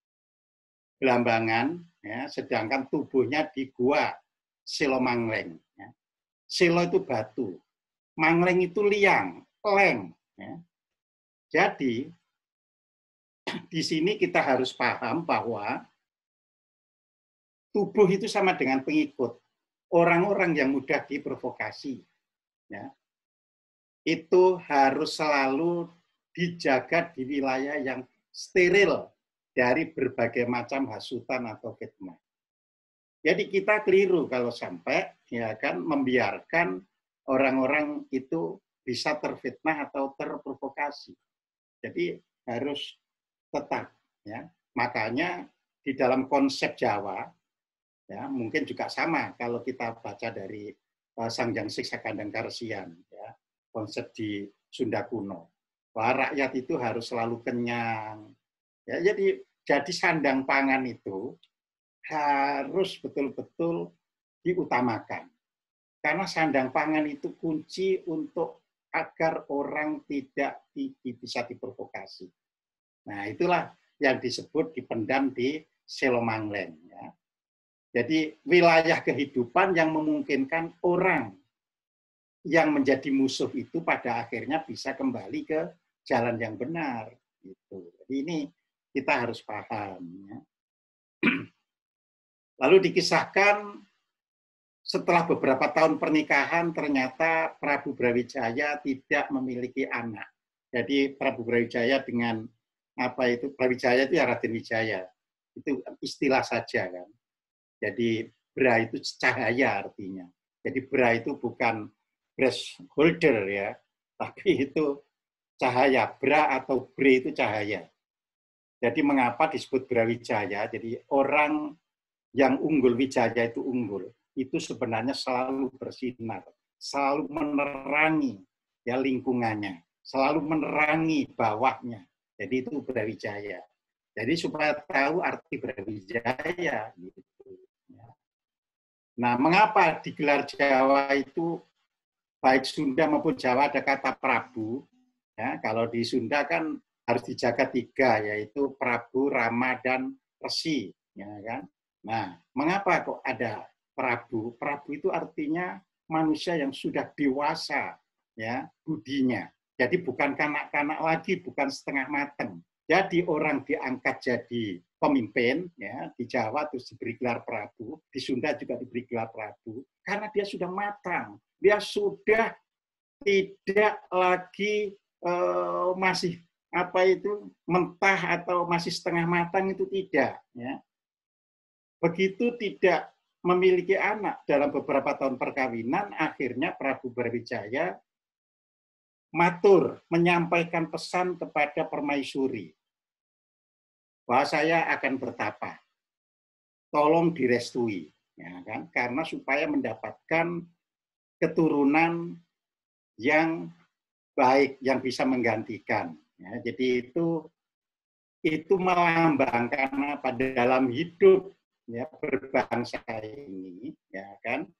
Speaker 1: Belambangan, ya, sedangkan tubuhnya di gua Selomangleng. Ya. Selo itu batu, Mangleng itu liang, leng. Ya. Jadi di sini kita harus paham bahwa tubuh itu sama dengan pengikut. Orang-orang yang mudah diprovokasi, ya, itu harus selalu dijaga di wilayah yang steril dari berbagai macam hasutan atau fitnah. Jadi kita keliru kalau sampai ya kan membiarkan orang-orang itu bisa terfitnah atau terprovokasi. Jadi harus tetap, ya. Makanya di dalam konsep Jawa, ya mungkin juga sama kalau kita baca dari uh, Sangjang Siksakandang Karesian, ya, konsep di Sunda kuno, bahwa rakyat itu harus selalu kenyang. Ya, jadi jadi sandang pangan itu harus betul-betul diutamakan. Karena sandang pangan itu kunci untuk agar orang tidak di, di, bisa diprovokasi. Nah, itulah yang disebut dipendam di Selomangleng. Ya. Jadi wilayah kehidupan yang memungkinkan orang yang menjadi musuh itu pada akhirnya bisa kembali ke jalan yang benar. Gitu. Jadi ini kita harus paham. Ya. Lalu dikisahkan setelah beberapa tahun pernikahan ternyata Prabu Brawijaya tidak memiliki anak. Jadi Prabu Brawijaya dengan apa itu Brawijaya itu ya Raden Wijaya. Itu istilah saja kan. Jadi Bra itu cahaya artinya. Jadi Bra itu bukan breast holder ya, tapi itu cahaya. Bra atau Bre itu cahaya. Jadi mengapa disebut Brawijaya? Jadi orang yang unggul, Wijaya itu unggul, itu sebenarnya selalu bersinar, selalu menerangi ya lingkungannya, selalu menerangi bawahnya. Jadi itu Brawijaya. Jadi supaya tahu arti Brawijaya gitu. Nah, mengapa di gelar Jawa itu baik Sunda maupun Jawa ada kata Prabu? Ya, kalau di Sunda kan harus dijaga tiga, yaitu Prabu, Rama, dan Resi. Ya, kan? Nah, mengapa kok ada Prabu? Prabu itu artinya manusia yang sudah dewasa, ya, budinya. Jadi bukan kanak-kanak lagi, bukan setengah mateng. Jadi orang diangkat jadi pemimpin, ya, di Jawa terus diberi gelar Prabu, di Sunda juga diberi gelar Prabu, karena dia sudah matang, dia sudah tidak lagi eh, masih apa itu mentah atau masih setengah matang, itu tidak. Ya. Begitu tidak memiliki anak dalam beberapa tahun perkawinan, akhirnya Prabu Brawijaya matur menyampaikan pesan kepada Permaisuri bahwa saya akan bertapa, tolong direstui, ya kan? Karena supaya mendapatkan keturunan yang baik, yang bisa menggantikan. Ya, jadi itu itu melambangkan apa dalam hidup ya berbangsa ini, ya kan?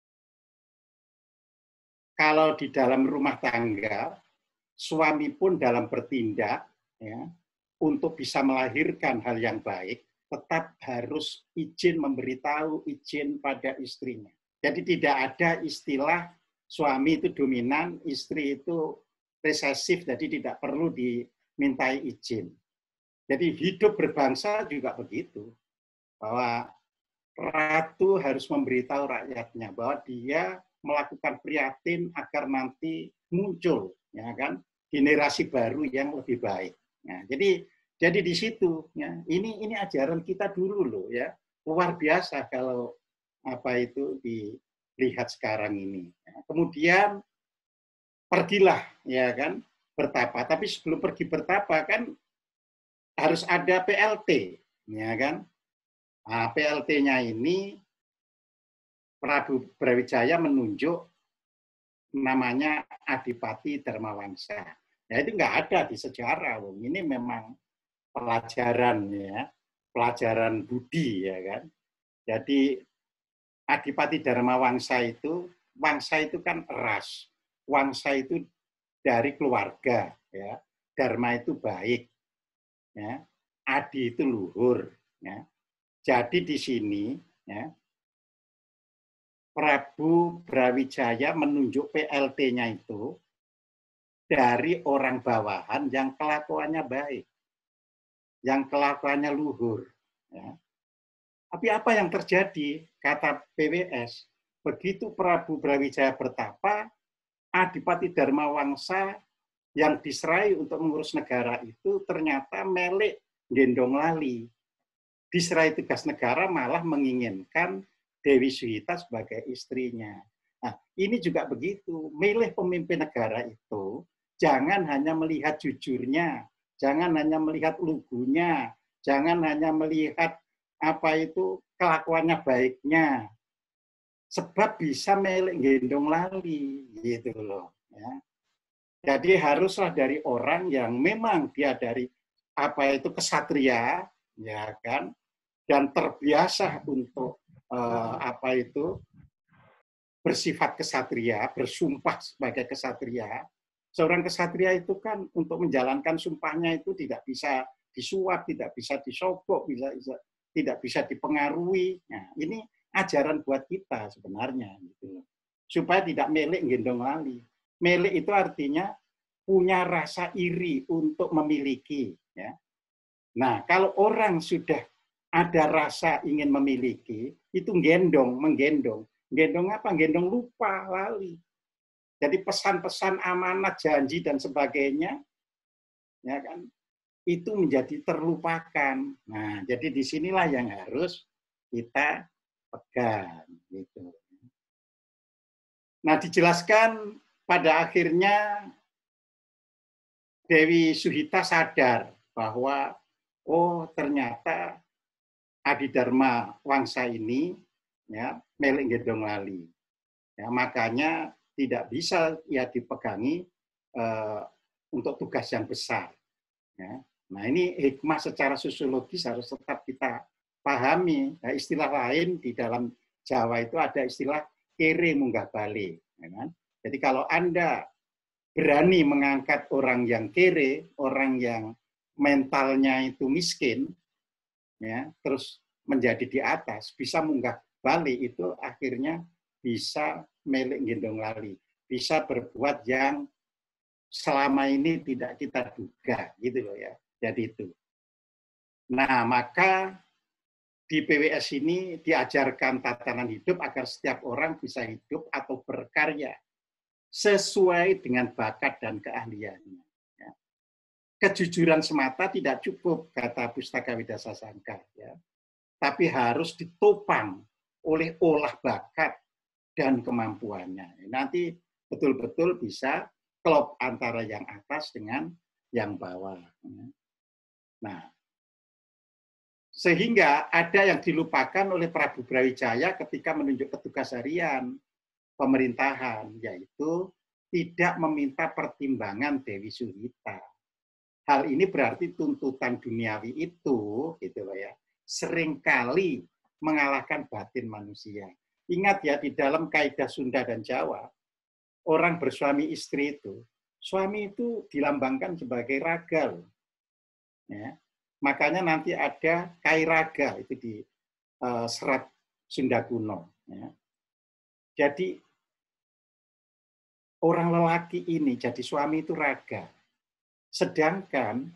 Speaker 1: Kalau di dalam rumah tangga, suami pun dalam bertindak, ya, untuk bisa melahirkan hal yang baik, tetap harus izin memberitahu, izin pada istrinya. Jadi tidak ada istilah suami itu dominan, istri itu resesif, jadi tidak perlu dimintai izin. Jadi hidup berbangsa juga begitu, bahwa ratu harus memberitahu rakyatnya bahwa dia melakukan prihatin agar nanti muncul, ya kan, generasi baru yang lebih baik. Nah, jadi jadi di situ, ya, ini ini ajaran kita dulu loh, ya, luar biasa kalau apa itu dilihat sekarang ini. Ya, kemudian pergilah, ya kan, bertapa. Tapi sebelum pergi bertapa kan harus ada P L T, ya kan. Nah, P L T-nya ini Prabu Brawijaya menunjuk namanya Adipati Dharmawangsa. Ya itu nggak ada di sejarah, Wong. Ini memang pelajaran, ya, pelajaran budi, ya kan. Jadi Adipati Dharmawangsa itu, wangsa itu kan ras, wangsa itu dari keluarga, ya. Dharma itu baik, ya. Adi itu luhur, ya. Jadi di sini, ya, Prabu Brawijaya menunjuk P L T-nya itu dari orang bawahan yang kelakuannya baik, yang kelakuannya luhur. Ya. Tapi apa yang terjadi? Kata P W S, begitu Prabu Brawijaya bertapa, Adipati Dharmawangsa yang diserai untuk mengurus negara itu ternyata melek gendong lali. Diserai tugas negara malah menginginkan Dewi Suhita sebagai istrinya. Nah, ini juga begitu. Milih pemimpin negara itu jangan hanya melihat jujurnya, jangan hanya melihat lugunya, jangan hanya melihat apa itu kelakuannya baiknya. Sebab bisa melek gendong lali, gitu loh. Ya. Jadi haruslah dari orang yang memang dia dari apa itu kesatria, ya kan, dan terbiasa untuk eh, apa itu bersifat kesatria, bersumpah sebagai kesatria. Seorang kesatria itu kan untuk menjalankan sumpahnya itu tidak bisa disuap, tidak bisa disogok, bisa, bisa tidak bisa dipengaruhi. Nah, ini ajaran buat kita sebenarnya, gitu. Supaya tidak melek gendong lali. Melek itu artinya punya rasa iri untuk memiliki. Ya. Nah, kalau orang sudah ada rasa ingin memiliki, itu gendong, menggendong. Gendong apa? Gendong lupa, lali. Jadi pesan-pesan amanat, janji, dan sebagainya, ya kan, itu menjadi terlupakan. Nah, jadi disinilah yang harus kita pegang. Gitu. Nah, dijelaskan pada akhirnya Dewi Suhita sadar bahwa, oh ternyata Adidharma Wangsa ini, ya, melek gendong lali. Ya, makanya tidak bisa ya dipegangi eh, untuk tugas yang besar. Ya. Nah ini hikmah secara sosiologis harus tetap kita pahami. Nah, istilah lain di dalam Jawa itu ada istilah kere munggah bale. Ya kan? Jadi kalau Anda berani mengangkat orang yang kere, orang yang mentalnya itu miskin, ya, terus menjadi di atas, bisa munggah balik, itu akhirnya bisa melek gendong lali, bisa berbuat yang selama ini tidak kita duga, gitu loh ya. Jadi itu. Nah, maka di P W S ini diajarkan tatanan hidup agar setiap orang bisa hidup atau berkarya sesuai dengan bakat dan keahliannya. Ya. Kejujuran semata tidak cukup, kata Pustaka Widasa Sangka, ya. Tapi harus ditopang oleh olah bakat dan kemampuannya. Nanti betul-betul bisa klop antara yang atas dengan yang bawah. Nah, sehingga ada yang dilupakan oleh Prabu Brawijaya ketika menunjuk petugas harian pemerintahan, yaitu tidak meminta pertimbangan Dewi Suhita. Hal ini berarti tuntutan duniawi itu, gitu loh ya, seringkali mengalahkan batin manusia. Ingat ya, di dalam kaidah Sunda dan Jawa, orang bersuami istri itu, suami itu dilambangkan sebagai raga. Ya. Makanya nanti ada kairaga, itu di uh, serat Sunda kuno. Ya. Jadi orang lelaki ini jadi suami itu raga. Sedangkan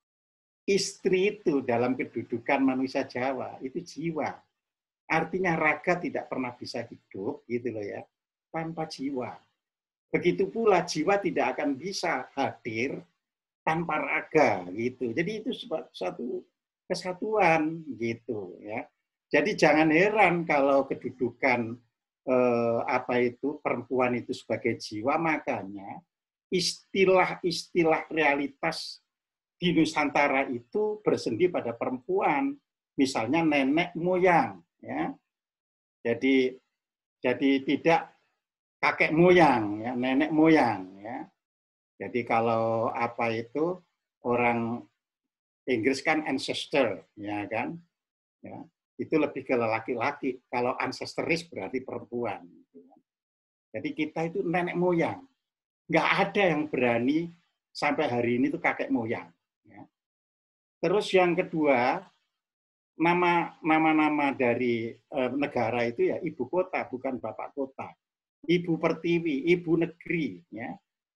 Speaker 1: istri itu dalam kedudukan manusia Jawa itu jiwa. Artinya raga tidak pernah bisa hidup gitu loh ya, tanpa jiwa. Begitu pula jiwa tidak akan bisa hadir tanpa raga gitu. Jadi itu suatu kesatuan gitu ya. Jadi jangan heran kalau kedudukan eh, apa itu perempuan itu sebagai jiwa, makanya istilah-istilah realitas di Nusantara itu bersendi pada perempuan. Misalnya nenek moyang ya. Jadi jadi tidak kakek moyang ya, nenek moyang ya. Jadi kalau apa itu orang Inggris kan ancestor, ya kan? Ya, itu lebih ke laki-laki. Kalau ancestris berarti perempuan. Jadi kita itu nenek moyang. Nggak ada yang berani sampai hari ini itu kakek moyang. Ya. Terus yang kedua, nama nama-nama dari e, negara itu ya ibu kota, bukan bapak kota. Ibu pertiwi, ibu negeri. Ya.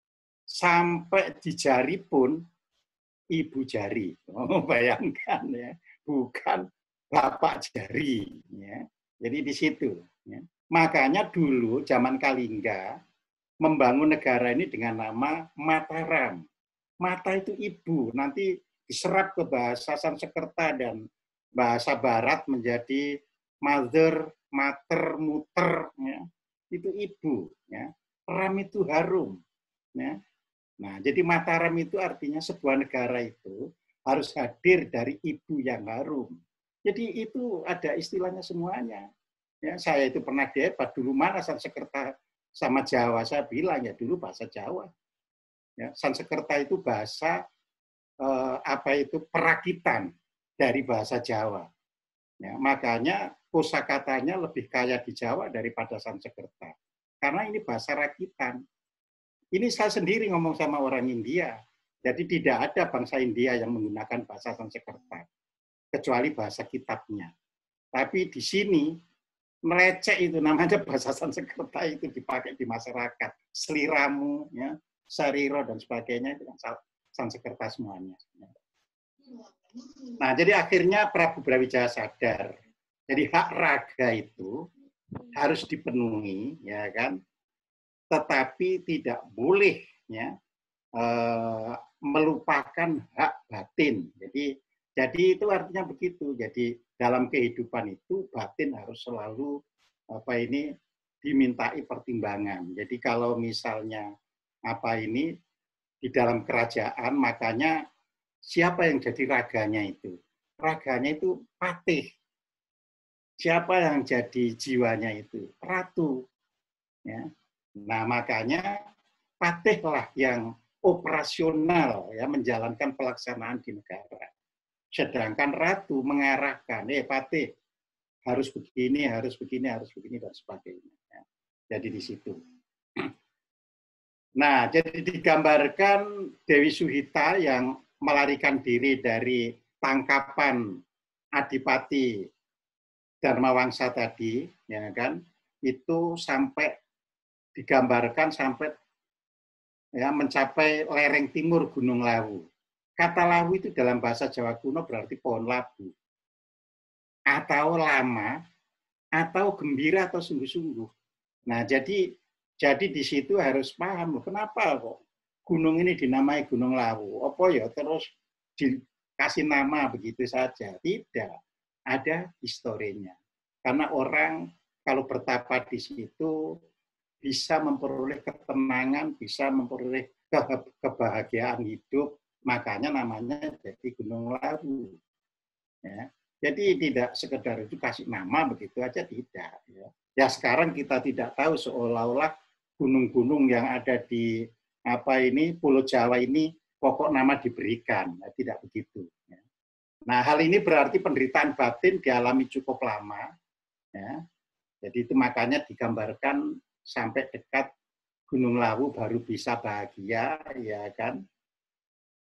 Speaker 1: Sampai di jari pun ibu jari. Oh, bayangkan ya, bukan bapak jari. Ya. Jadi di situ. Ya. Makanya dulu zaman Kalingga membangun negara ini dengan nama Mataram. Mata itu ibu, nanti diserap ke bahasa Sanskerta dan bahasa Barat menjadi mother, mater, muter. Ya. Itu ibu. Ya. Ram itu harum. Ya. Nah, jadi Mataram itu artinya sebuah negara itu harus hadir dari ibu yang harum. Jadi itu ada istilahnya semuanya. Ya, saya itu pernah debat dulu mana Sanskerta sama Jawa, saya bilang ya dulu bahasa Jawa. Ya, Sanskerta itu bahasa eh, apa itu perakitan dari bahasa Jawa. Ya, makanya kosakatanya lebih kaya di Jawa daripada Sanskerta. Karena ini bahasa rakitan. Ini saya sendiri ngomong sama orang India. Jadi tidak ada bangsa India yang menggunakan bahasa Sanskerta. Kecuali bahasa kitabnya. Tapi di sini, melecek itu namanya bahasa Sanskerta itu dipakai di masyarakat. Seliramu, ya, sariro, dan sebagainya itu Sanskerta semuanya. Nah, jadi akhirnya Prabu Brawijaya sadar. Jadi hak raga itu harus dipenuhi, ya kan? Tetapi tidak boleh ya, eh, melupakan hak batin. Jadi, jadi itu artinya begitu. Jadi dalam kehidupan itu batin harus selalu apa ini dimintai pertimbangan. Jadi kalau misalnya apa ini di dalam kerajaan, makanya siapa yang jadi raganya itu? Raganya itu patih. Siapa yang jadi jiwanya itu? Ratu. Ya. Nah, makanya patihlah yang operasional ya menjalankan pelaksanaan di negara. Sedangkan ratu mengarahkan, eh patih harus begini, harus begini, harus begini dan sebagainya. Ya. Jadi di situ. Nah, jadi digambarkan Dewi Suhita yang melarikan diri dari tangkapan Adipati Dharmawangsa tadi, ya kan? Itu sampai digambarkan sampai ya mencapai lereng timur Gunung Lawu. Kata lawu itu dalam bahasa Jawa kuno berarti pohon labu. Atau lama, atau gembira atau sungguh-sungguh. Nah, jadi jadi di situ harus paham kenapa kok gunung ini dinamai Gunung Lawu. Apa ya terus dikasih nama begitu saja? Tidak. Ada historinya. Karena orang kalau bertapa di situ bisa memperoleh ketenangan, bisa memperoleh kebahagiaan hidup, makanya namanya jadi Gunung Lawu. Ya. Jadi tidak sekedar itu kasih nama begitu aja, tidak. Ya, ya sekarang kita tidak tahu seolah-olah gunung-gunung yang ada di apa ini Pulau Jawa ini pokok nama diberikan, ya, tidak begitu. Ya. Nah hal ini berarti penderitaan batin dialami cukup lama. Ya. Jadi itu makanya digambarkan sampai dekat Gunung Lawu baru bisa bahagia, ya kan?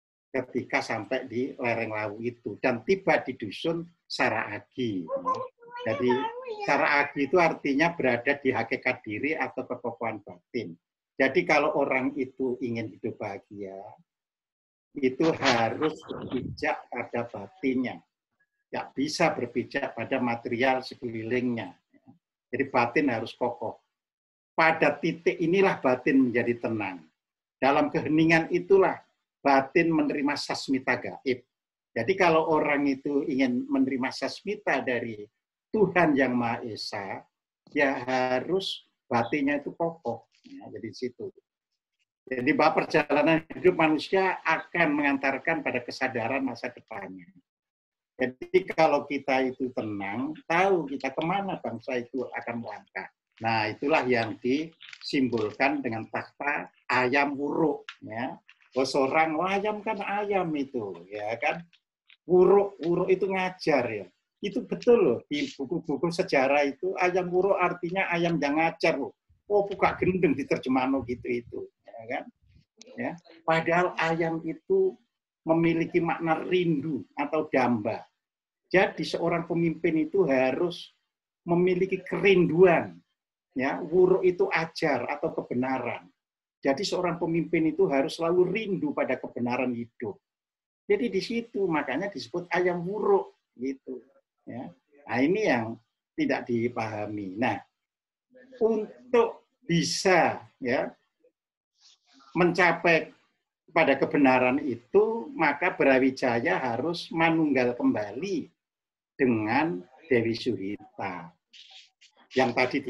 Speaker 1: Ketika sampai di lereng Lawu itu dan tiba di dusun Saraagi. Jadi secara agi itu artinya berada di hakikat diri atau kekokohan batin. Jadi kalau orang itu ingin hidup bahagia, itu harus berpijak pada batinnya. Ya bisa berpijak pada material sekelilingnya. Jadi batin harus kokoh. Pada titik inilah batin menjadi tenang. Dalam keheningan itulah batin menerima sasmita gaib. Jadi kalau orang itu ingin menerima sasmita dari Tuhan yang Maha Esa, ya harus batinnya itu kokoh. Ya, jadi di situ. Jadi bahwa perjalanan hidup manusia akan mengantarkan pada kesadaran masa depannya. Jadi kalau kita itu tenang, tahu kita kemana bangsa itu akan melangkah. Nah itulah yang disimbolkan dengan takhta ayam wuruk. Ya. Oh, seorang oh, ayam kan ayam itu, ya kan. Wuruk, wuruk itu ngajar ya. Itu betul loh, di buku-buku sejarah itu ayam wuruk artinya ayam yang ngajar loh. Oh, buka gendeng diterjemahkan gitu itu, ya kan? Ya. Padahal ayam itu memiliki makna rindu atau damba. Jadi seorang pemimpin itu harus memiliki kerinduan. Ya, wuruk itu ajar atau kebenaran. Jadi seorang pemimpin itu harus selalu rindu pada kebenaran hidup. Jadi di situ makanya disebut ayam wuruk gitu. Ya. Nah ini yang tidak dipahami. Nah untuk bisa ya mencapai pada kebenaran itu maka Brawijaya harus manunggal kembali dengan Dewi Suhita yang tadi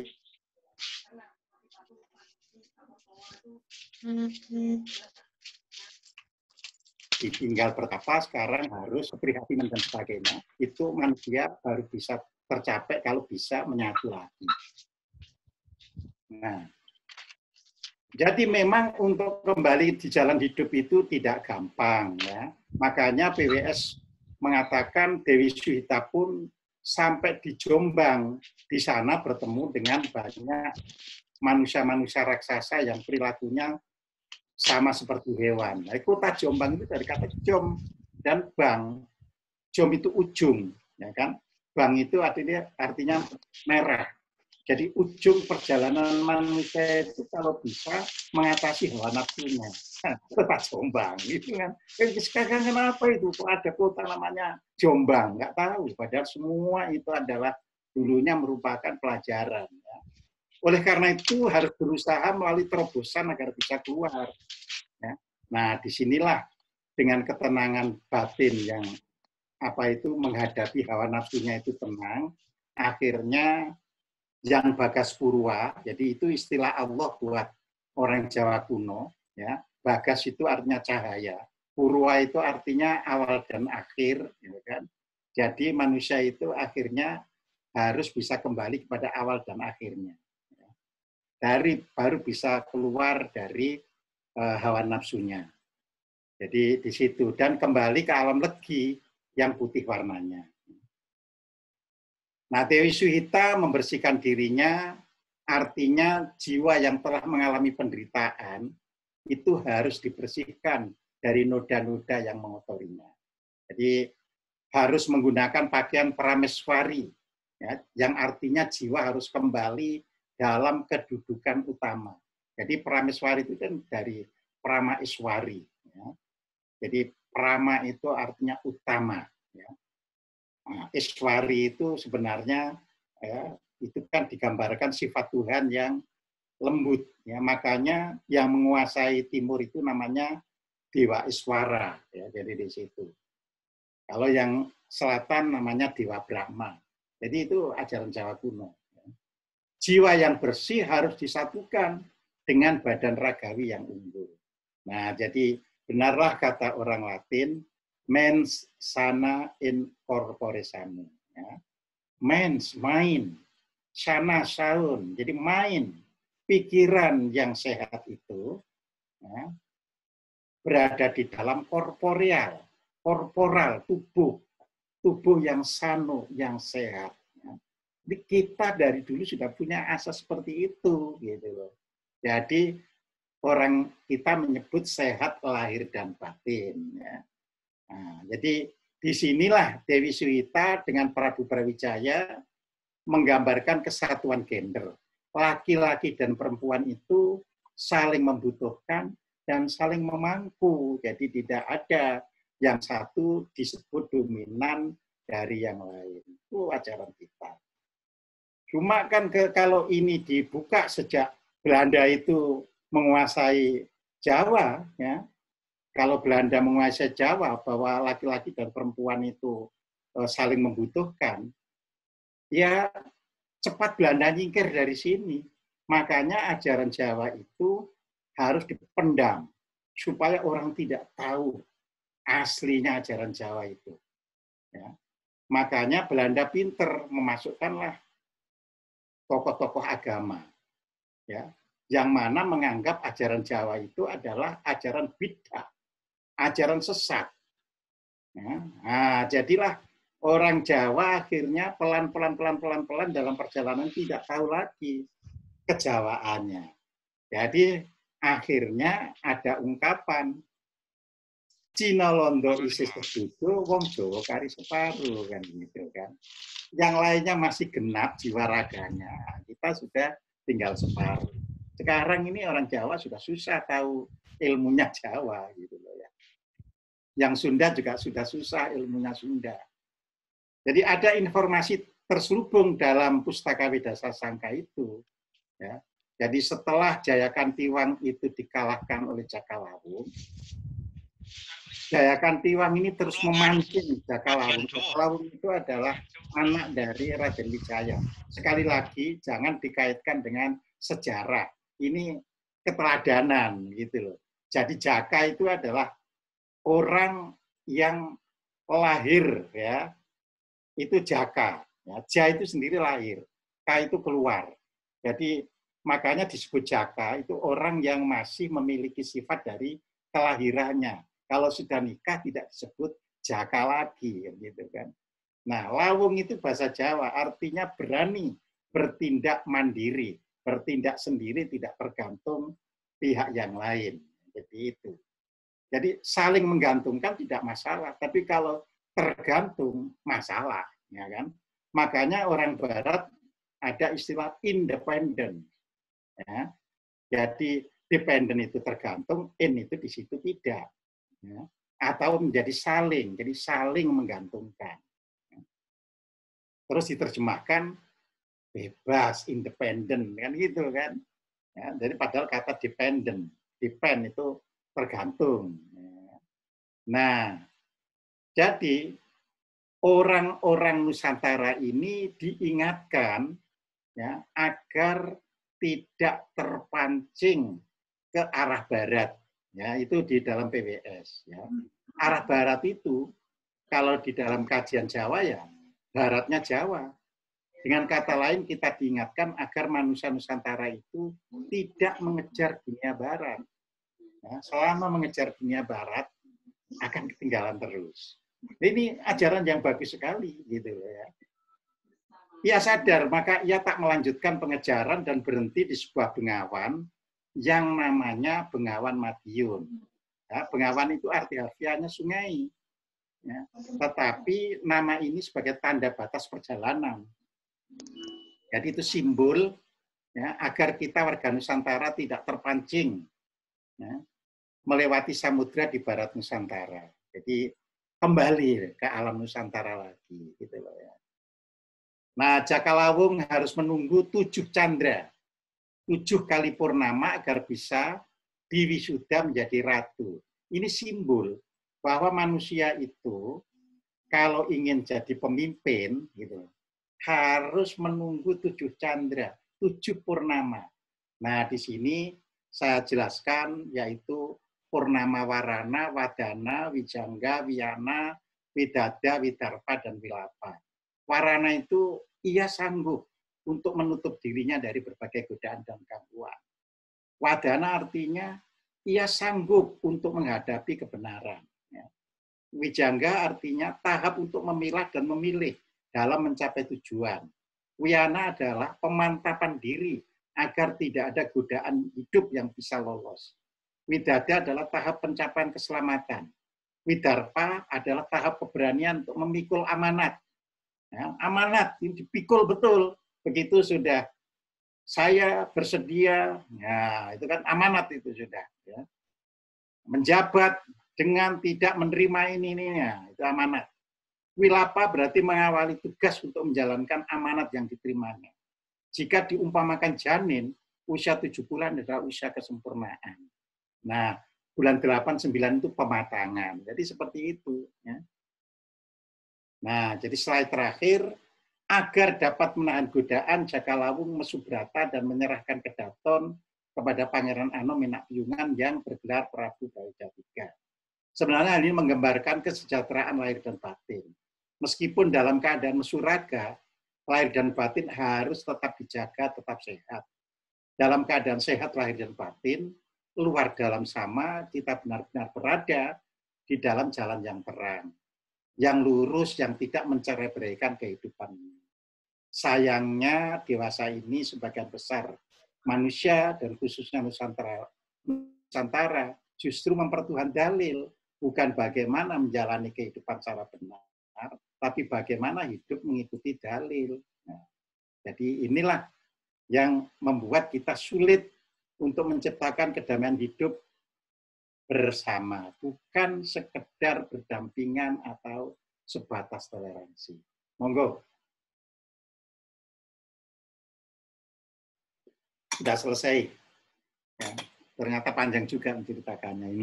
Speaker 1: ditinggal bertapa, sekarang harus keprihatinan dan sebagainya. Itu manusia baru bisa tercapai kalau bisa menyatu lagi. Nah, jadi memang untuk kembali di jalan hidup itu tidak gampang, ya. Makanya P W S mengatakan Dewi Suhita pun sampai di Jombang, di sana bertemu dengan banyak manusia-manusia raksasa yang perilakunya sama seperti hewan. Nah, kota Jombang itu dari kata jom dan bang. Jom itu ujung, ya kan? Bang itu artinya artinya merah. Jadi ujung perjalanan manusia itu kalau bisa mengatasi hawa nafsunya. Kota Jombang itu kan. Sekarang kenapa itu? Kok ada kota namanya Jombang? Nggak tahu. Padahal semua itu adalah dulunya merupakan pelajaran. Ya. Oleh karena itu harus berusaha melalui terobosan agar bisa keluar. Ya. Nah, disinilah dengan ketenangan batin yang apa itu menghadapi hawa nafsunya itu tenang, akhirnya yang bagas purwa, jadi itu istilah Allah buat orang Jawa kuno, ya. Bagas itu artinya cahaya, purwa itu artinya awal dan akhir, gitu kan. Jadi manusia itu akhirnya harus bisa kembali kepada awal dan akhirnya. Dari baru bisa keluar dari uh, hawa nafsunya. Jadi di situ dan kembali ke alam legi yang putih warnanya. Nah, Dewi Suhita membersihkan dirinya, artinya jiwa yang telah mengalami penderitaan itu harus dibersihkan dari noda-noda yang mengotorinya. Jadi harus menggunakan pakaian Parameswari, ya, yang artinya jiwa harus kembali dalam kedudukan utama. Jadi Parameswari itu kan dari Prama Iswari. Ya. Jadi Prama itu artinya utama. Ya. Nah, Iswari itu sebenarnya ya, itu kan digambarkan sifat Tuhan yang lembut. Ya. Makanya yang menguasai timur itu namanya Dewa Iswara. Ya. Jadi di situ. Kalau yang selatan namanya Dewa Brahma. Jadi itu ajaran Jawa kuno. Jiwa yang bersih harus disatukan dengan badan ragawi yang unggul. Nah, jadi benarlah kata orang Latin, mens sana in corpore sano. Ya. Mens, main. Sana, saun. Jadi main. Pikiran yang sehat itu ya, berada di dalam korporeal. Korporal, tubuh. Tubuh yang sano, yang sehat. Ya. Kita dari dulu sudah punya asas seperti itu. Gitu loh. Jadi orang kita menyebut sehat lahir dan batin. Ya. Nah, jadi disinilah Dewi Suhita dengan Prabu Brawijaya menggambarkan kesatuan gender. Laki-laki dan perempuan itu saling membutuhkan dan saling memangku. Jadi tidak ada yang satu disebut dominan dari yang lain. Itu ajaran kita. Cuma kan ke, kalau ini dibuka sejak Belanda itu menguasai Jawa, ya, kalau Belanda menguasai Jawa bahwa laki-laki dan perempuan itu uh, saling membutuhkan, ya cepat Belanda nyingkir dari sini. Makanya ajaran Jawa itu harus dipendam supaya orang tidak tahu aslinya ajaran Jawa itu. Ya. Makanya Belanda pinter memasukkanlah tokoh-tokoh agama, ya, yang mana menganggap ajaran Jawa itu adalah ajaran bid'ah, ajaran sesat. Ya. Nah, jadilah orang Jawa akhirnya pelan-pelan pelan-pelan pelan dalam perjalanan tidak tahu lagi kejawaannya. Jadi akhirnya ada ungkapan Cina Londo isih sedudo, wong Jawa kari separuh kan gitu kan. Yang lainnya masih genap jiwa raganya. Kita sudah tinggal separuh. Sekarang ini orang Jawa sudah susah tahu ilmunya Jawa gitu loh ya. Yang Sunda juga sudah susah ilmunya Sunda. Jadi ada informasi terselubung dalam Pustaka Weda Sasangka itu. Ya. Jadi setelah Jayakantiwang itu dikalahkan oleh Jakalawung, Jayakantiwang ini terus memancing Jakalawung. Jakalawung itu adalah anak dari Raden Wijaya. Sekali lagi jangan dikaitkan dengan sejarah. Ini keteladanan gitu loh. Jadi Jaka itu adalah orang yang lahir ya. Itu Jaka. Ya, Ja itu sendiri lahir. K itu keluar. Jadi makanya disebut Jaka itu orang yang masih memiliki sifat dari kelahirannya. Kalau sudah nikah tidak disebut Jaka lagi, gitu kan. Nah, lawung itu bahasa Jawa, artinya berani bertindak mandiri, bertindak sendiri, tidak tergantung pihak yang lain. Jadi itu. Jadi saling menggantungkan tidak masalah, tapi kalau tergantung masalah, ya kan? Makanya orang Barat ada istilah independen. Ya. Jadi dependen itu tergantung, in itu di situ tidak. Ya. Atau menjadi saling, jadi saling menggantungkan. Terus diterjemahkan bebas, independen, kan gitu kan. Ya, jadi padahal kata dependent, depend itu tergantung. Nah, jadi orang-orang Nusantara ini diingatkan ya agar tidak terpancing ke arah barat. Ya, itu di dalam P W S. Ya. Arah barat itu kalau di dalam kajian Jawa ya baratnya Jawa. Dengan kata lain kita diingatkan agar manusia Nusantara itu tidak mengejar dunia barat. Ya, selama mengejar dunia barat akan ketinggalan terus. Ini ajaran yang bagus sekali gitu ya. Ia sadar, maka ia tak melanjutkan pengejaran dan berhenti di sebuah bengawan yang namanya Bengawan Madiun. Ya, Bengawan itu arti harfiahnya sungai. Ya, tetapi nama ini sebagai tanda batas perjalanan. Jadi itu simbol ya, agar kita warga Nusantara tidak terpancing ya, melewati samudra di barat Nusantara. Jadi kembali ke alam Nusantara lagi, gitu loh ya. Nah, Jakalawung harus menunggu tujuh candra, tujuh kali purnama agar bisa diwisuda menjadi ratu. Ini simbol bahwa manusia itu kalau ingin jadi pemimpin, gitu, harus menunggu tujuh candra, tujuh purnama. Nah, di sini saya jelaskan yaitu Purnama Warana, Wadana, Wijangga, Wiyana, Widada, Widarpa, dan Wilapa. Warana itu ia sanggup untuk menutup dirinya dari berbagai godaan dan gangguan. Wadana artinya ia sanggup untuk menghadapi kebenaran. Wijangga artinya tahap untuk memilah dan memilih dalam mencapai tujuan. Wiyana adalah pemantapan diri agar tidak ada godaan hidup yang bisa lolos. Widada adalah tahap pencapaian keselamatan. Widarpa adalah tahap keberanian untuk memikul amanat. Ya, amanat, ini dipikul betul. Begitu sudah saya bersedia, ya itu kan amanat itu sudah. Ya. Menjabat dengan tidak menerima ini, ini ya, itu amanat. Wilapa berarti mengawali tugas untuk menjalankan amanat yang diterimanya. Jika diumpamakan janin, usia tujuh bulan adalah usia kesempurnaan. Nah, bulan delapan, sembilan itu pematangan. Jadi seperti itu. Ya. Nah, jadi slide terakhir, agar dapat menahan godaan, Jakalawung, Mesubrata, dan menyerahkan Kedaton kepada Pangeran Anominapyungan yang bergelar Prabu Baujatika. Sebenarnya hal ini menggambarkan kesejahteraan lahir dan batin. Meskipun dalam keadaan mesuraga, lahir dan batin harus tetap dijaga, tetap sehat. Dalam keadaan sehat lahir dan batin, luar dalam sama, kita benar-benar berada di dalam jalan yang terang, yang lurus, yang tidak mencerai-beraikan kehidupan ini. Sayangnya dewasa ini sebagian besar manusia dan khususnya Nusantara, Nusantara justru mempertuhan dalil, bukan bagaimana menjalani kehidupan secara benar, tapi bagaimana hidup mengikuti dalil. Nah, jadi inilah yang membuat kita sulit untuk menciptakan kedamaian hidup bersama, bukan sekedar berdampingan atau sebatas toleransi. Monggo. Sudah selesai. Ya, ternyata panjang juga menceritakannya ini.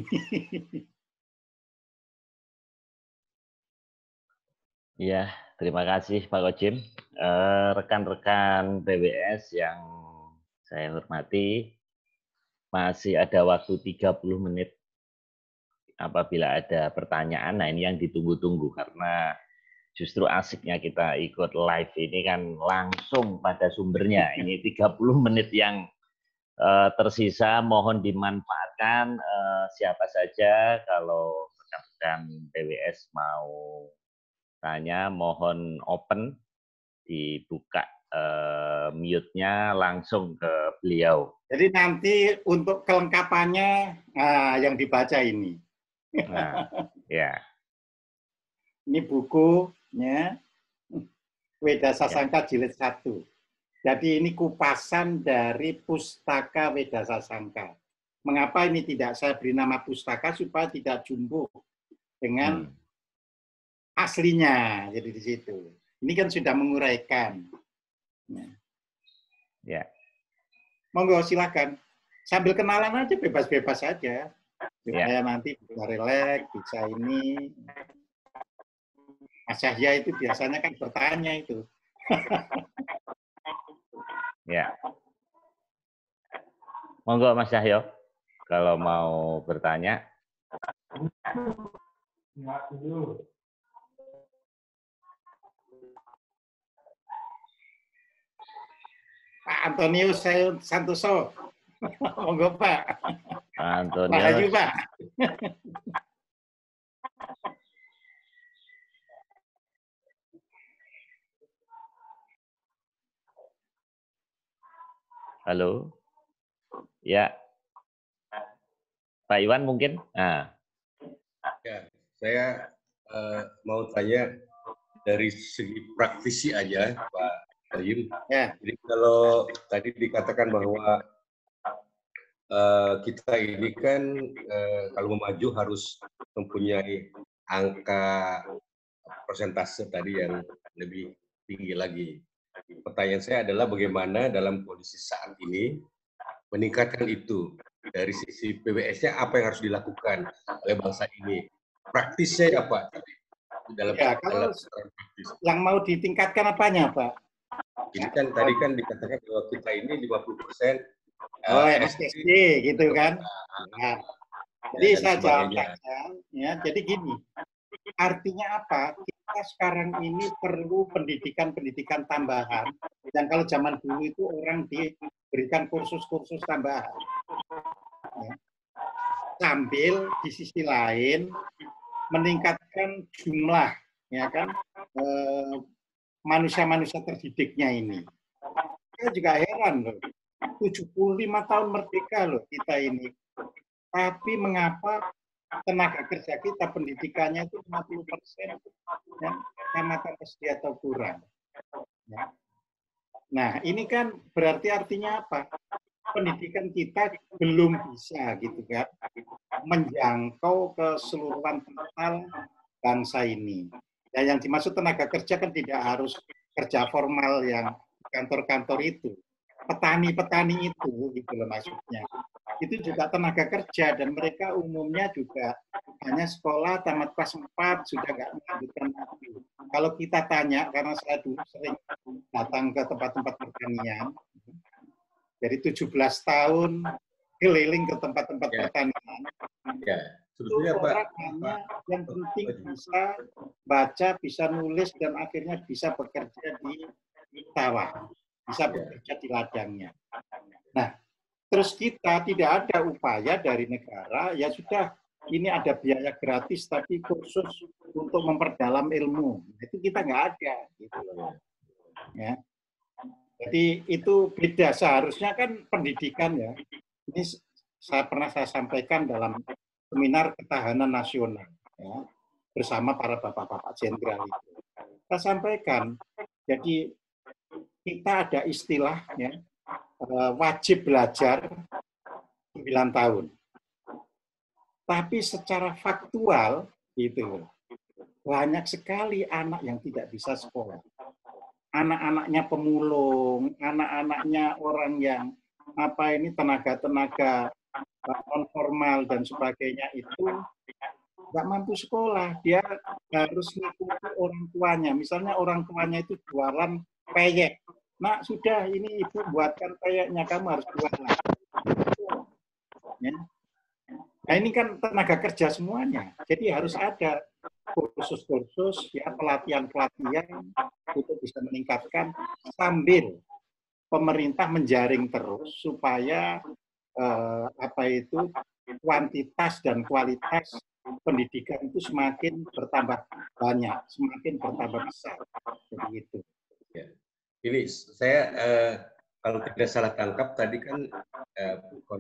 Speaker 2: Ya, terima kasih Pak Kojim. Rekan-rekan P W S yang saya hormati, masih ada waktu tiga puluh menit apabila ada pertanyaan. Nah, ini yang ditunggu-tunggu karena justru asiknya kita ikut live ini kan langsung pada sumbernya. Ini tiga puluh menit yang uh, tersisa mohon dimanfaatkan, uh, siapa saja kalau rekan-rekan P W S mau tanya mohon open, dibuka uh, mute-nya langsung ke beliau.
Speaker 1: Jadi nanti untuk kelengkapannya nah, yang dibaca ini.
Speaker 2: Nah, ya.
Speaker 1: Ini bukunya Weda Sasangka jilid satu. Jadi ini kupasan dari Pustaka Weda Sasangka. Mengapa ini tidak saya beri nama pustaka supaya tidak jumbo dengan hmm. aslinya. Jadi di situ. Ini kan sudah menguraikan. Ya.
Speaker 2: Ya.
Speaker 1: Monggo silakan. Sambil kenalan aja bebas-bebas saja. Supaya ya. Nanti bisa relax, bisa ini. Mas Yahya itu biasanya kan bertanya itu.
Speaker 2: Ya. Monggo Mas Yahya, kalau mau bertanya.
Speaker 1: Pak Antonius Santoso. Monggo Pak.
Speaker 2: Antonius.
Speaker 1: Rahayu Pak.
Speaker 2: Halo. Ya. Pak Iwan mungkin? Nah.
Speaker 3: Ya, saya uh, mau tanya dari segi praktisi aja, Pak Ayim.
Speaker 1: Ya.
Speaker 3: Jadi kalau tadi dikatakan bahwa uh, kita ini kan uh, kalau mau maju harus mempunyai angka persentase tadi yang lebih tinggi lagi. Pertanyaan saya adalah bagaimana dalam kondisi saat ini meningkatkan itu dari sisi P W S-nya, apa yang harus dilakukan oleh bangsa ini? Praktisnya apa? Dalam,
Speaker 1: ya, kalau
Speaker 3: dalam praktis.
Speaker 1: Yang mau ditingkatkan apanya, Pak?
Speaker 3: Ini kan tadi kan dikatakan bahwa kita ini lima puluh persen
Speaker 1: oh, uh, S D G gitu kan. Nah, jadi saya jawab saja, ya. Jadi gini, artinya apa? Kita sekarang ini perlu pendidikan-pendidikan tambahan. Dan kalau zaman dulu itu orang diberikan kursus-kursus tambahan. Ya. Sambil di sisi lain meningkatkan jumlah, ya kan, manusia-manusia terdidiknya ini. Saya juga heran loh, tujuh puluh lima tahun merdeka loh kita ini. Tapi mengapa tenaga kerja kita pendidikannya itu lima puluh persen ya, tamat S D atau kurang. Ya. Nah, ini kan berarti artinya apa? Pendidikan kita belum bisa gitu kan menjangkau keseluruhan total bangsa ini. Ya, yang dimaksud tenaga kerja kan tidak harus kerja formal yang kantor-kantor itu. Petani-petani itu gitu loh maksudnya. Itu juga tenaga kerja dan mereka umumnya juga hanya sekolah tamat kelas empat sudah nggak melanjutkan lagi. Kalau kita tanya, karena saya dulu sering datang ke tempat-tempat pertanian, dari tujuh belas tahun keliling ke tempat-tempat
Speaker 3: ya.
Speaker 1: pertanian.
Speaker 3: Ya, sebetulnya Pak,
Speaker 1: orang hanya yang penting bisa baca, bisa nulis, dan akhirnya bisa bekerja di sawah, bisa bekerja di ladangnya. Nah, terus kita tidak ada upaya dari negara, ya sudah, ini ada biaya gratis, tapi kursus untuk memperdalam ilmu. Itu kita nggak ada. Gitu loh. Ya. Jadi itu beda, seharusnya kan pendidikan ya. Ini saya pernah saya sampaikan dalam seminar ketahanan nasional ya, bersama para bapak-bapak jenderal itu. Saya sampaikan, jadi kita ada istilah ya, wajib belajar sembilan tahun. Tapi secara faktual gitu, banyak sekali anak yang tidak bisa sekolah. Anak-anaknya pemulung, anak-anaknya orang yang apa ini tenaga-tenaga non formal dan sebagainya itu nggak mampu sekolah. Dia harus mengikuti orang tuanya. Misalnya orang tuanya itu jualan peyek. Nah sudah ini ibu buatkan peyeknya, kamu harus jualan. Ya. Nah ini kan tenaga kerja semuanya. Jadi harus ada kursus-kursus, ya pelatihan-pelatihan untuk bisa meningkatkan sambil pemerintah menjaring terus supaya eh, apa itu kuantitas dan kualitas pendidikan itu semakin bertambah banyak, semakin bertambah besar. Jadi itu.
Speaker 3: Ya. Ini saya eh, kalau tidak salah tangkap tadi kan eh,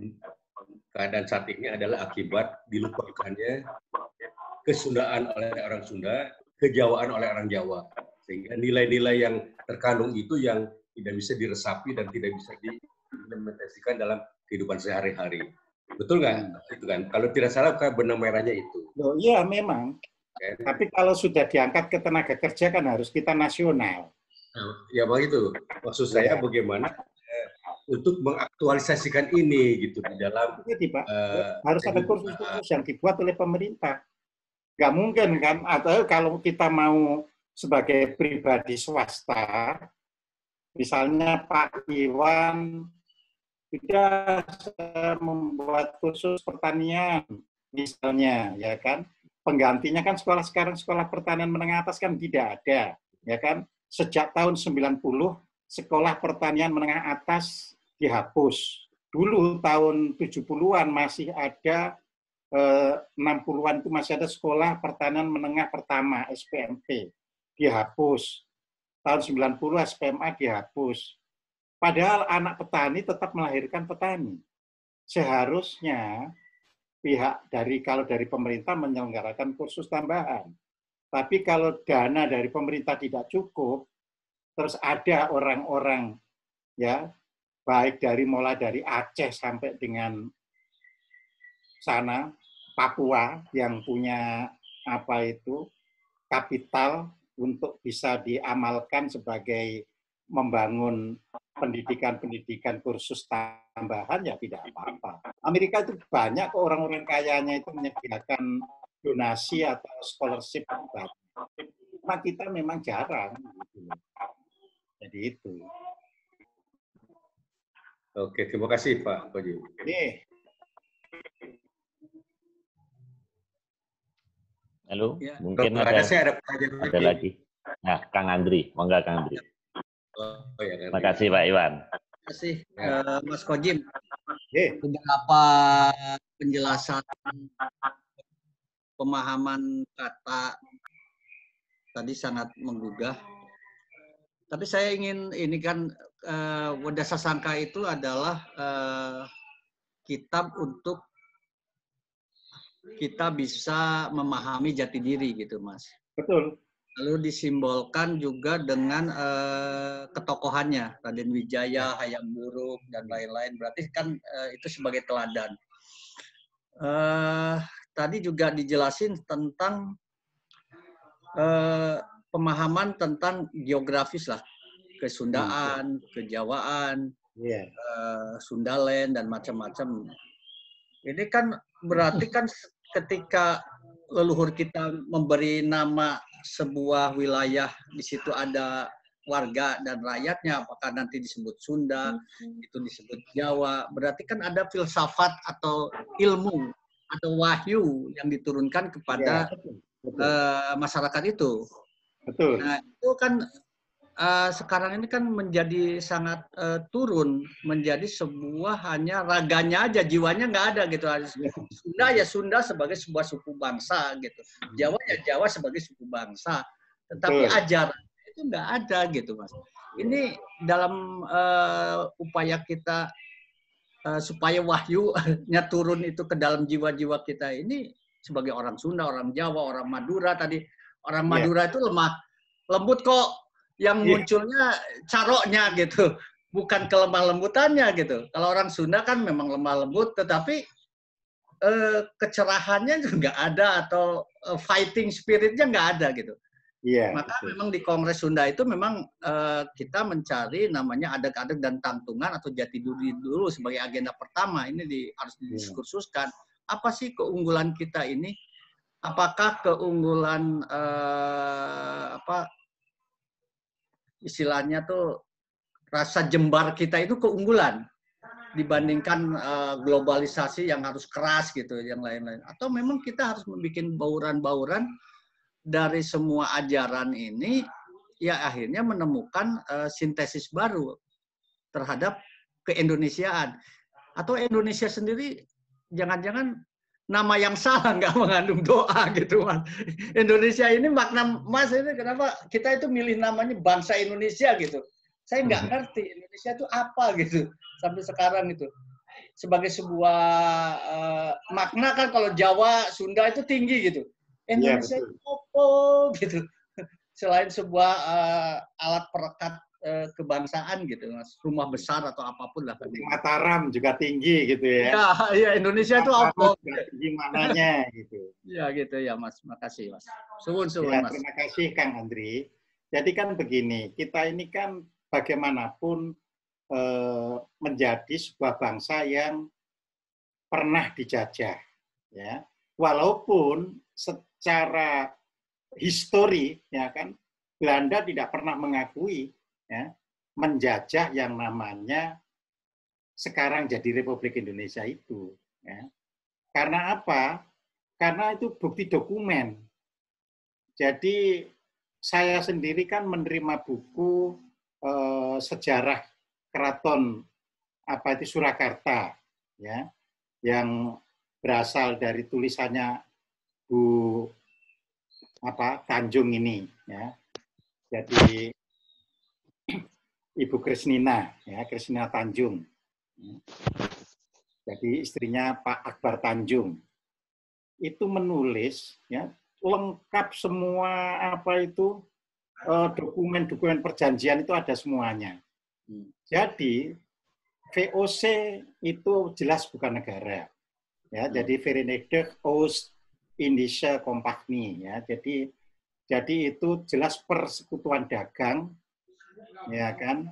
Speaker 3: keadaan saat ini adalah akibat dilupakannya kesundaan oleh orang Sunda, kejawaan oleh orang Jawa. Sehingga nilai-nilai yang terkandung itu yang tidak bisa diresapi dan tidak bisa diimplementasikan dalam kehidupan sehari-hari. Betul nggak? Hmm. Itu kan. Kalau tidak salah kan benang merahnya itu.
Speaker 1: Loh, iya memang. Okay. Tapi kalau sudah diangkat ke tenaga kerja kan harus kita nasional.
Speaker 3: Nah, ya begitu. Maksud saya ya. Bagaimana eh, untuk mengaktualisasikan ini gitu di dalam.
Speaker 1: Jadi, Pak, uh, harus ada kursus-kursus yang dibuat oleh pemerintah. Nggak mungkin kan, atau kalau kita mau sebagai pribadi swasta, misalnya Pak Iwan sudah membuat kursus pertanian, misalnya, ya kan, penggantinya kan sekolah sekarang sekolah pertanian menengah atas kan tidak ada, ya kan, sejak tahun sembilan puluh sekolah pertanian menengah atas dihapus. Dulu tahun tujuh puluhan masih ada enam puluhan itu masih ada sekolah pertanian menengah pertama S P M P dihapus. Tahun sembilan puluh S P M A dihapus. Padahal anak petani tetap melahirkan petani. Seharusnya pihak dari kalau dari pemerintah menyelenggarakan kursus tambahan. Tapi kalau dana dari pemerintah tidak cukup, terus ada orang-orang ya baik dari mulai dari Aceh sampai dengan sana Papua yang punya apa itu kapital untuk bisa diamalkan sebagai membangun pendidikan-pendidikan kursus tambahan ya tidak apa-apa. Amerika itu banyak kok orang-orang kayanya itu menyediakan donasi atau scholarship. Nah, kita memang jarang. Jadi itu.
Speaker 3: Oke, terima kasih Pak Koji.
Speaker 1: Nih.
Speaker 2: Halo,
Speaker 3: ya,
Speaker 2: mungkin ada,
Speaker 3: ada, saya ada,
Speaker 2: ada lagi. Nah, Kang Andri, monggo Kang Andri.
Speaker 3: Oh, ya,
Speaker 2: terima kasih Pak Iwan.
Speaker 4: Terima kasih uh, Mas Kojim.
Speaker 1: Yeah.
Speaker 4: Beberapa penjelasan pemahaman kata tadi sangat menggugah. Tapi saya ingin ini kan uh, Wadah Sasangka itu adalah uh, kitab untuk kita bisa memahami jati diri gitu, Mas.
Speaker 1: Betul.
Speaker 4: Lalu disimbolkan juga dengan eh, ketokohannya, Raden Wijaya, Hayam Wuruk, dan lain-lain. Berarti kan eh, itu sebagai teladan. Eh, tadi juga dijelasin tentang eh, pemahaman tentang geografis lah, kesundaan, kejawaan,
Speaker 1: Iya.
Speaker 4: eh, Sundaland, dan macam-macam. Ini kan berarti kan ketika leluhur kita memberi nama sebuah wilayah, di situ ada warga dan rakyatnya, apakah nanti disebut Sunda, itu disebut Jawa, berarti kan ada filsafat atau ilmu atau wahyu yang diturunkan kepada
Speaker 1: Ya, betul. Betul.
Speaker 4: uh, masyarakat itu.
Speaker 1: Betul.
Speaker 4: Nah, itu kan uh, sekarang ini kan menjadi sangat uh, turun, menjadi sebuah hanya raganya aja, jiwanya nggak ada gitu. Sunda ya Sunda sebagai sebuah suku bangsa gitu. Jawa ya Jawa sebagai suku bangsa. Tetapi
Speaker 1: Betul.
Speaker 4: ajaran itu nggak ada gitu, Mas. Ini dalam uh, upaya kita uh, supaya wahyunya turun itu ke dalam jiwa-jiwa kita ini sebagai orang Sunda, orang Jawa, orang Madura tadi. Orang Madura yeah. itu lemah lembut kok, yang munculnya caroknya gitu, bukan kelemah lembutannya gitu. Kalau orang Sunda kan memang lemah lembut, tetapi eh, kecerahannya juga nggak ada, atau eh, fighting spiritnya nggak ada gitu.
Speaker 1: Yeah,
Speaker 4: Maka
Speaker 1: betul.
Speaker 4: memang di Kongres Sunda itu memang eh, kita mencari namanya adeg-adeg dan tangtungan atau jati diri dulu sebagai agenda pertama. Ini di, harus didiskursuskan. Apa sih keunggulan kita ini? Apakah keunggulan eh, apa istilahnya tuh rasa jembar kita itu keunggulan dibandingkan uh, globalisasi yang harus keras gitu, yang lain-lain, atau memang kita harus membuat bauran-bauran dari semua ajaran ini, ya akhirnya menemukan uh, sintesis baru terhadap keindonesiaan, atau Indonesia sendiri jangan-jangan nama yang salah, nggak mengandung doa gitu, Mas. Indonesia ini makna, Mas, ini kenapa kita itu milih namanya bangsa Indonesia gitu. Saya nggak ngerti Indonesia itu apa gitu sampai sekarang itu. Sebagai sebuah uh, makna kan kalau Jawa, Sunda itu tinggi gitu. Indonesia ya, itu apa gitu. Selain sebuah uh, alat perekat uh, kebangsaan gitu, Mas. Rumah besar atau apapun lah.
Speaker 1: Mataram juga tinggi gitu ya.
Speaker 4: Ya, ya Indonesia itu apa?
Speaker 1: Gimana gitu.
Speaker 4: Ya gitu ya, Mas. Makasih, Mas. Suwun, suwun,
Speaker 1: ya,
Speaker 4: Mas.
Speaker 1: Terima kasih Kang Andri. Jadi kan begini, kita ini kan bagaimanapun eh, menjadi sebuah bangsa yang pernah dijajah, ya. Walaupun secara histori, ya kan, Belanda tidak pernah mengakui, ya, menjajah yang namanya sekarang jadi Republik Indonesia itu. Ya. Karena apa? Karena itu bukti dokumen. Jadi saya sendiri kan menerima buku eh, sejarah Keraton apa itu Surakarta, ya, yang berasal dari tulisannya Bu apa Tanjung ini, ya. Jadi Ibu Krisnina, ya, Krisnina Tanjung. Jadi istrinya Pak Akbar Tanjung. Itu menulis, ya, lengkap semua apa itu dokumen-dokumen perjanjian itu ada semuanya. Jadi V O C itu jelas bukan negara, ya. Jadi Verenigde Oost-Indische Compagnie, ya. Jadi jadi itu jelas persekutuan dagang, ya kan,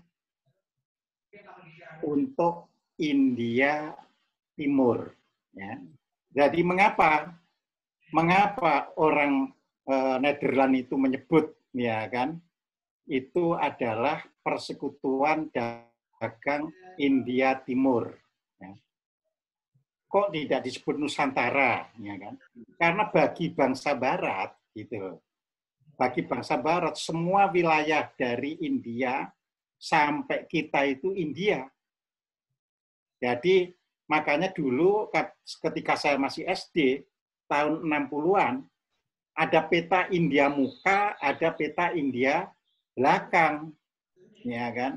Speaker 1: untuk India Timur, ya. Jadi mengapa mengapa orang eh, Nederland itu menyebut, ya kan, itu adalah persekutuan dagang India Timur. Ya. Kok tidak disebut Nusantara, ya kan? Karena bagi bangsa Barat, gitu, bagi bangsa Barat semua wilayah dari India sampai kita itu India. Jadi makanya dulu ketika saya masih S D tahun enam puluhan ada peta India muka, ada peta India belakang, ya kan?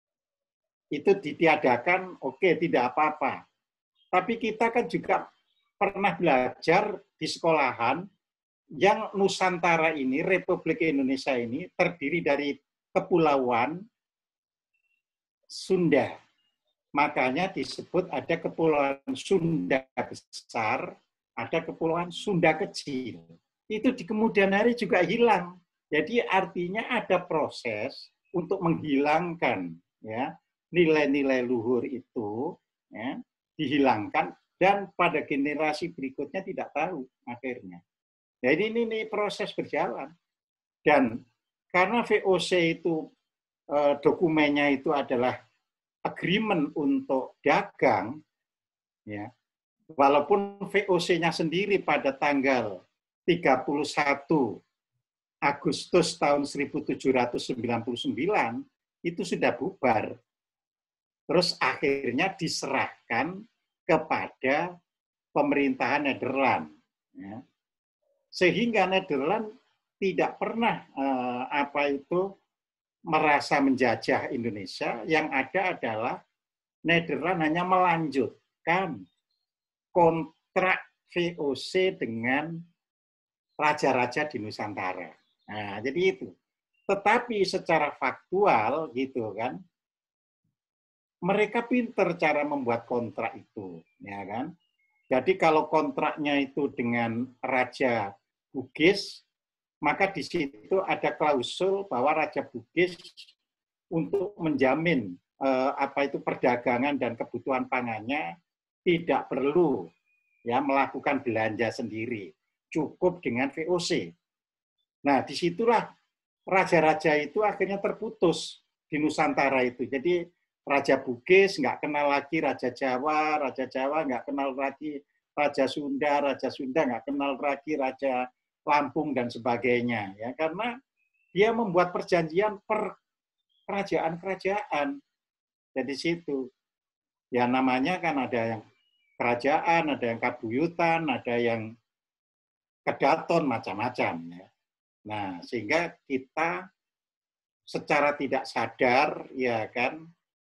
Speaker 1: Itu ditiadakan, oke, tidak apa-apa. Tapi kita kan juga pernah belajar di sekolahan yang Nusantara ini, Republik Indonesia ini terdiri dari kepulauan Sunda. Makanya disebut ada kepulauan Sunda besar, ada kepulauan Sunda kecil. Itu di kemudian hari juga hilang. Jadi artinya ada proses untuk menghilangkan ya nilai-nilai luhur itu ya, dihilangkan dan pada generasi berikutnya tidak tahu akhirnya. Jadi ini, ini proses berjalan. Dan karena V O C itu eh, dokumennya itu adalah agreement untuk dagang, ya, walaupun V O C-nya sendiri pada tanggal tiga puluh satu Agustus tahun seribu tujuh ratus sembilan puluh sembilan itu sudah bubar. Terus akhirnya diserahkan kepada pemerintahan Nederland. Ya. Sehingga Nederland tidak pernah eh, apa itu merasa menjajah Indonesia. Yang ada adalah Nederland hanya melanjutkan kontrak V O C dengan raja-raja di Nusantara. Nah, jadi itu. Tetapi secara faktual gitu kan, mereka pinter cara membuat kontrak itu, ya kan? Jadi kalau kontraknya itu dengan Raja Bugis, maka di situ ada klausul bahwa Raja Bugis untuk menjamin eh, apa itu perdagangan dan kebutuhan pangannya tidak perlu ya melakukan belanja sendiri, cukup dengan V O C. Nah, disitulah raja-raja itu akhirnya terputus di Nusantara itu. Jadi Raja Bugis nggak kenal lagi Raja Jawa, Raja Jawa nggak kenal lagi Raja Sunda, Raja Sunda nggak kenal lagi Raja Lampung dan sebagainya. Ya, karena dia membuat perjanjian per kerajaan-kerajaan. Jadi situ. Ya namanya kan ada yang kerajaan, ada yang kabuyutan, ada yang kedaton, macam-macam. Ya. Nah, sehingga kita secara tidak sadar, ya kan,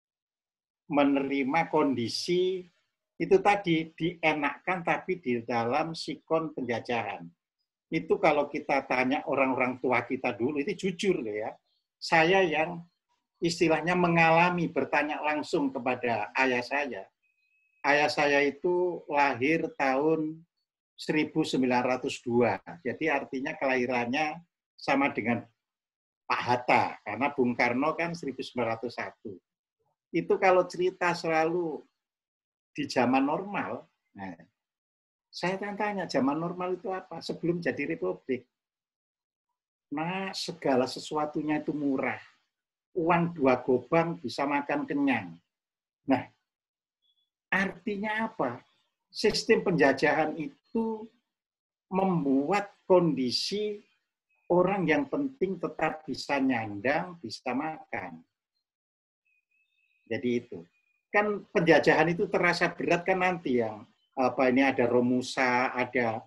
Speaker 1: menerima kondisi itu tadi dienakkan tapi di dalam sikon penjajahan. Itu kalau kita tanya orang-orang tua kita dulu, itu jujur ya. Saya yang istilahnya mengalami bertanya langsung kepada ayah saya. Ayah saya itu lahir tahun seribu sembilan ratus dua. Jadi artinya kelahirannya sama dengan Pak Hatta, karena Bung Karno kan seribu sembilan ratus satu. Itu kalau cerita selalu di zaman normal, nah, saya tanya, zaman normal itu apa? Sebelum jadi republik. Nah, segala sesuatunya itu murah. Uang dua gobang bisa makan kenyang. Nah, artinya apa? Sistem penjajahan itu membuat kondisi orang yang penting tetap bisa nyandang, bisa makan. Jadi itu. Kan penjajahan itu terasa berat kan nanti yang apa ini ada Romusa, ada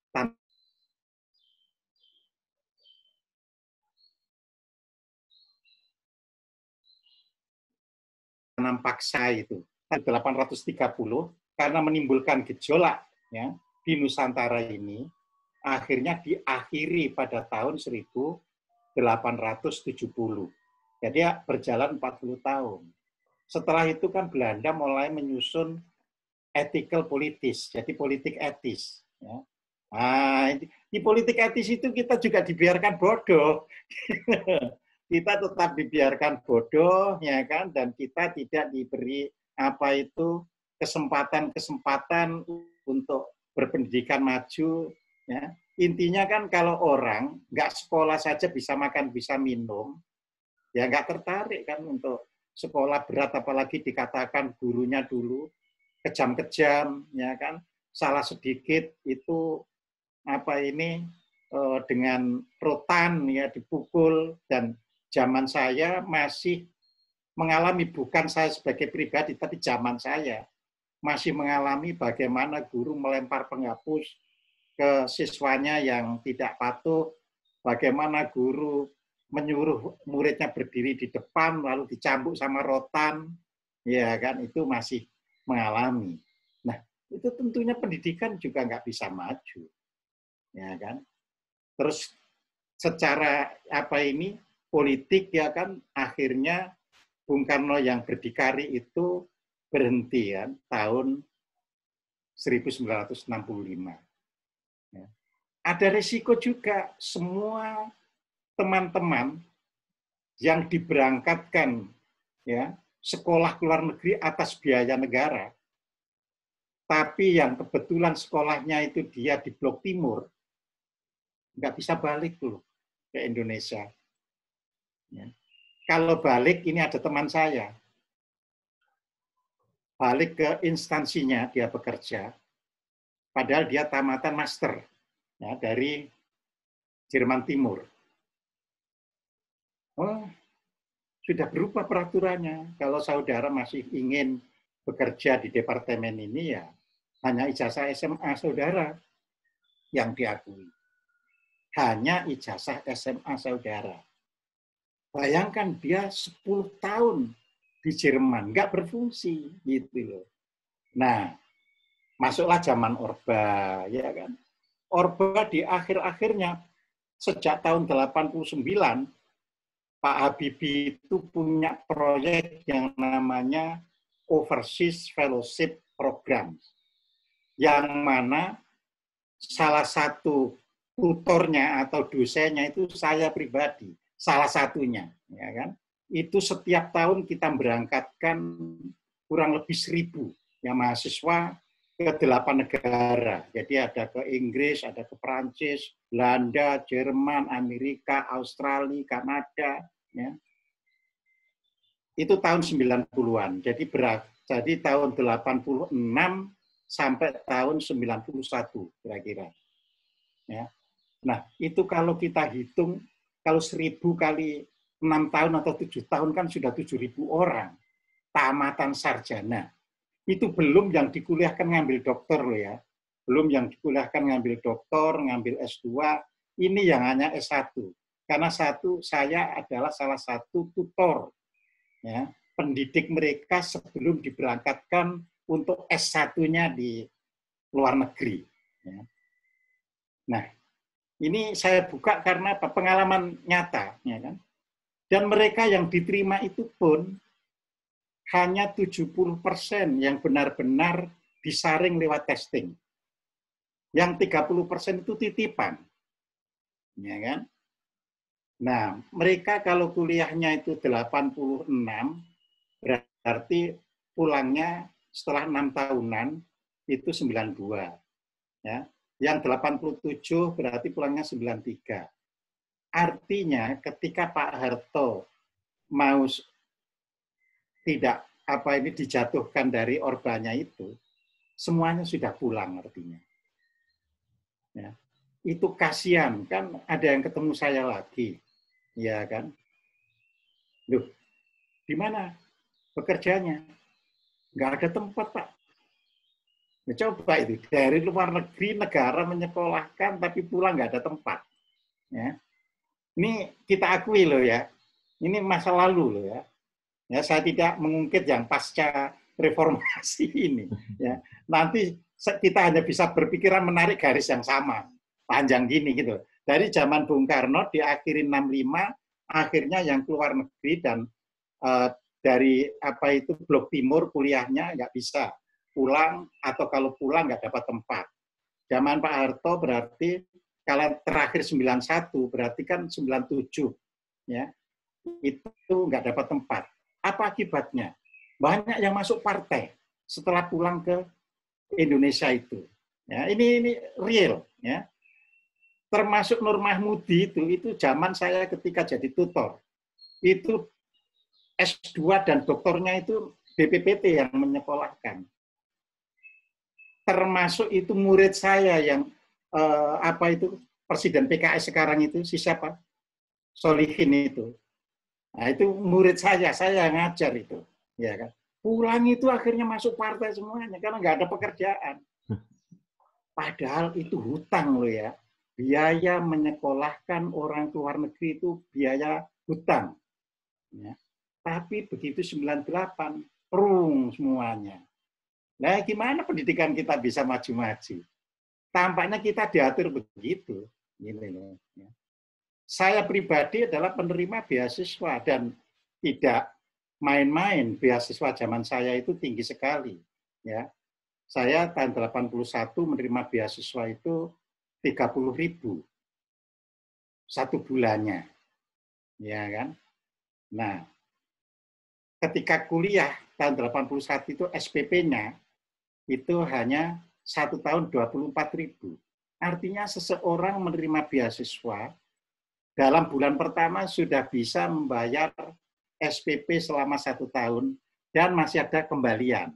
Speaker 1: tanam paksa itu. delapan ratus tiga puluh karena menimbulkan gejolak ya di Nusantara ini akhirnya diakhiri pada tahun seribu delapan ratus tujuh puluh. Jadi berjalan empat puluh tahun. Setelah itu kan Belanda mulai menyusun ethical politis, jadi politik etis. Ya. Nah, di politik etis itu kita juga dibiarkan bodoh. Kita tetap dibiarkan bodoh, ya kan, dan kita tidak diberi apa itu kesempatan-kesempatan untuk berpendidikan maju. Ya. Intinya kan kalau orang nggak sekolah saja bisa makan, bisa minum, ya nggak tertarik kan untuk sekolah berat, apalagi dikatakan gurunya dulu kejam-kejam, ya kan, salah sedikit itu apa ini eh, dengan rotan ya dipukul. Dan zaman saya masih mengalami, bukan saya sebagai pribadi, tapi zaman saya masih mengalami bagaimana guru melempar penghapus ke siswanya yang tidak patuh, bagaimana guru menyuruh muridnya berdiri di depan lalu dicambuk sama rotan, ya kan, itu masih mengalami. Nah, itu tentunya pendidikan juga nggak bisa maju, ya kan? Terus secara apa ini politik ya kan, akhirnya Bung Karno yang berdikari itu berhenti ya tahun seribu sembilan ratus enam puluh lima. Ya. Ada risiko juga semua teman-teman yang diberangkatkan ya sekolah ke luar negeri atas biaya negara, tapi yang kebetulan sekolahnya itu dia di Blok Timur, nggak bisa balik tuh ke Indonesia. Ya. Kalau balik, ini ada teman saya, balik ke instansinya dia bekerja, padahal dia tamatan master ya, dari Jerman Timur. Oh, sudah berubah peraturannya. Kalau saudara masih ingin bekerja di departemen ini, ya hanya ijazah S M A saudara yang diakui. Hanya ijazah S M A saudara. Bayangkan dia sepuluh tahun di Jerman, nggak berfungsi, gitu loh. Nah, masuklah zaman Orba, ya kan. Orba di akhir-akhirnya, sejak tahun delapan puluh sembilan, Pak Habibie itu punya proyek yang namanya Overseas Fellowship Program, yang mana salah satu tutornya atau dosennya itu saya pribadi, salah satunya, ya kan? Itu setiap tahun kita berangkatkan kurang lebih seribu ya mahasiswa ke delapan negara. Jadi ada ke Inggris, ada ke Perancis, Belanda, Jerman, Amerika, Australia, Kanada. Ya. Itu tahun sembilan puluhan. Jadi berat. Jadi tahun delapan puluh enam sampai tahun sembilan puluh satu kira-kira. Ya. Nah, itu kalau kita hitung, kalau seribu kali enam tahun atau tujuh tahun kan sudah tujuh ribu orang tamatan sarjana. Itu belum yang dikuliahkan ngambil dokter loh ya. Belum yang dikuliahkan ngambil dokter, ngambil S dua, ini yang hanya S satu. Karena satu, saya adalah salah satu tutor, ya, pendidik mereka sebelum diberangkatkan untuk S satu-nya di luar negeri. Ya. Nah, ini saya buka karena pengalaman nyata, ya kan? Dan mereka yang diterima itu pun hanya tujuh puluh persen yang benar-benar disaring lewat testing. Yang tiga puluh persen itu titipan. Ya kan? Nah, mereka kalau kuliahnya itu delapan puluh enam, berarti pulangnya setelah enam tahunan itu sembilan puluh dua. Ya. Yang delapan puluh tujuh berarti pulangnya sembilan puluh tiga. Artinya ketika Pak Harto mau tidak apa ini dijatuhkan dari orbanya itu, semuanya sudah pulang artinya. Ya. Itu kasihan, kan ada yang ketemu saya lagi. Ya kan? Loh, di mana bekerjanya? Nggak ada tempat, Pak. Nah, coba itu, dari luar negeri negara menyekolahkan, tapi pulang nggak ada tempat. Ya. Ini kita akui loh ya, ini masa lalu loh ya. Ya, saya tidak mengungkit yang pasca reformasi ini. Ya. Nanti kita hanya bisa berpikiran menarik garis yang sama, panjang gini gitu. Dari zaman Bung Karno diakhiri enam puluh lima, akhirnya yang keluar negeri dan uh, dari apa itu Blok Timur kuliahnya nggak bisa pulang, atau kalau pulang nggak dapat tempat. Zaman Pak Harto berarti kalau terakhir sembilan puluh satu berarti kan sembilan puluh tujuh, ya itu nggak dapat tempat. Apa akibatnya? Banyak yang masuk partai setelah pulang ke Indonesia itu. Ya, ini ini real, ya. Termasuk Nur Mahmudi itu, itu zaman saya ketika jadi tutor. Itu S dua dan doktornya itu B P P T yang menyekolahkan. Termasuk itu murid saya yang eh, apa itu Presiden P K S sekarang itu, si siapa? Solihin itu. Nah, itu murid saya, saya yang ngajar itu. Ya kan? Pulang itu akhirnya masuk partai semuanya, karena nggak ada pekerjaan. Padahal itu hutang loh ya. Biaya menyekolahkan orang ke luar negeri itu biaya hutang. Ya. Tapi begitu sembilan puluh delapan, perung semuanya. Nah, gimana pendidikan kita bisa maju-maju? Tampaknya kita diatur begitu. Ini loh. Saya pribadi adalah penerima beasiswa dan tidak main-main. Beasiswa zaman saya itu tinggi sekali. Ya, saya tahun delapan puluh satu menerima beasiswa itu tiga puluh ribu satu bulannya, ya kan? Nah, ketika kuliah tahun delapan puluh satu itu S P P-nya itu hanya satu tahun dua puluh empat ribu. Artinya seseorang menerima beasiswa dalam bulan pertama sudah bisa membayar S P P selama satu tahun dan masih ada kembalian.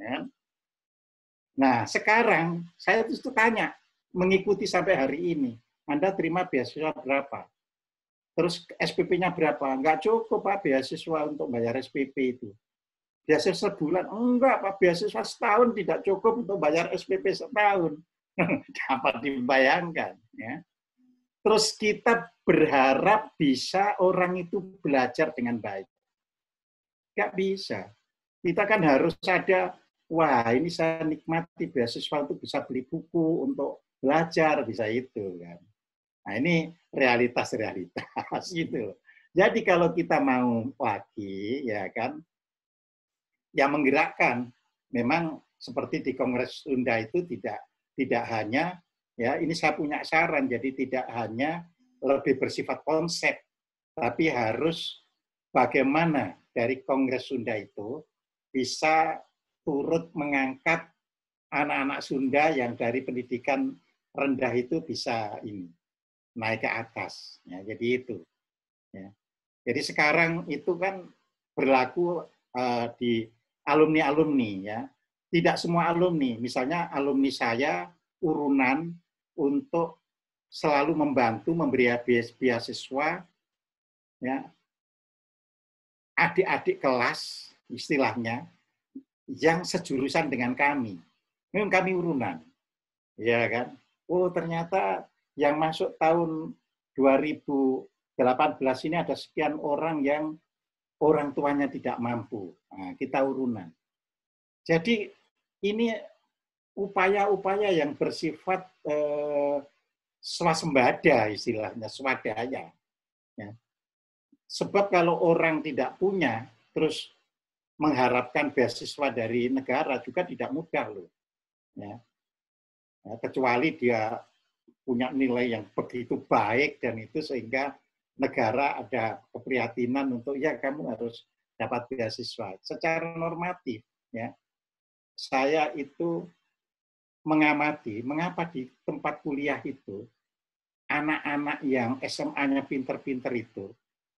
Speaker 1: Nah, sekarang saya terus tanya, mengikuti sampai hari ini, Anda terima beasiswa berapa? Terus S P P-nya berapa? Enggak cukup, Pak, beasiswa untuk bayar S P P itu. Beasiswa sebulan? Enggak, Pak, beasiswa setahun tidak cukup untuk bayar S P P setahun. Dapat dibayangkan. Ya. Terus kita berharap bisa orang itu belajar dengan baik. Enggak bisa. Kita kan harus ada, wah ini saya nikmati beasiswa untuk bisa beli buku, untuk belajar, bisa itu. Kan. Nah ini realitas-realitas gitu. Jadi kalau kita mau lagi, ya kan, yang menggerakkan, memang seperti di Kongres Sunda itu tidak tidak hanya, ya ini saya punya saran, jadi tidak hanya lebih bersifat konsep, tapi harus bagaimana dari Kongres Sunda itu bisa turut mengangkat anak-anak Sunda yang dari pendidikan rendah itu bisa ini naik ke atas. Ya, jadi itu. Ya. Jadi sekarang itu kan berlaku uh, di alumni-alumni ya. Tidak semua alumni, misalnya alumni saya urunan untuk selalu membantu memberi beasiswa ya adik-adik kelas istilahnya yang sejurusan dengan kami. Memang kami urunan. Ya kan? Oh, ternyata yang masuk tahun dua ribu delapan belas ini ada sekian orang yang orang tuanya tidak mampu. Nah, kita urunan. Jadi ini upaya-upaya yang bersifat eh, swasembada istilahnya, swadaya. Ya. Sebab kalau orang tidak punya, terus mengharapkan beasiswa dari negara juga tidak mudah loh. Ya. Ya, kecuali dia punya nilai yang begitu baik dan itu sehingga negara ada keprihatinan untuk ya kamu harus dapat beasiswa. Secara normatif, ya saya itu mengamati mengapa di tempat kuliah itu anak-anak yang S M A-nya pinter-pinter itu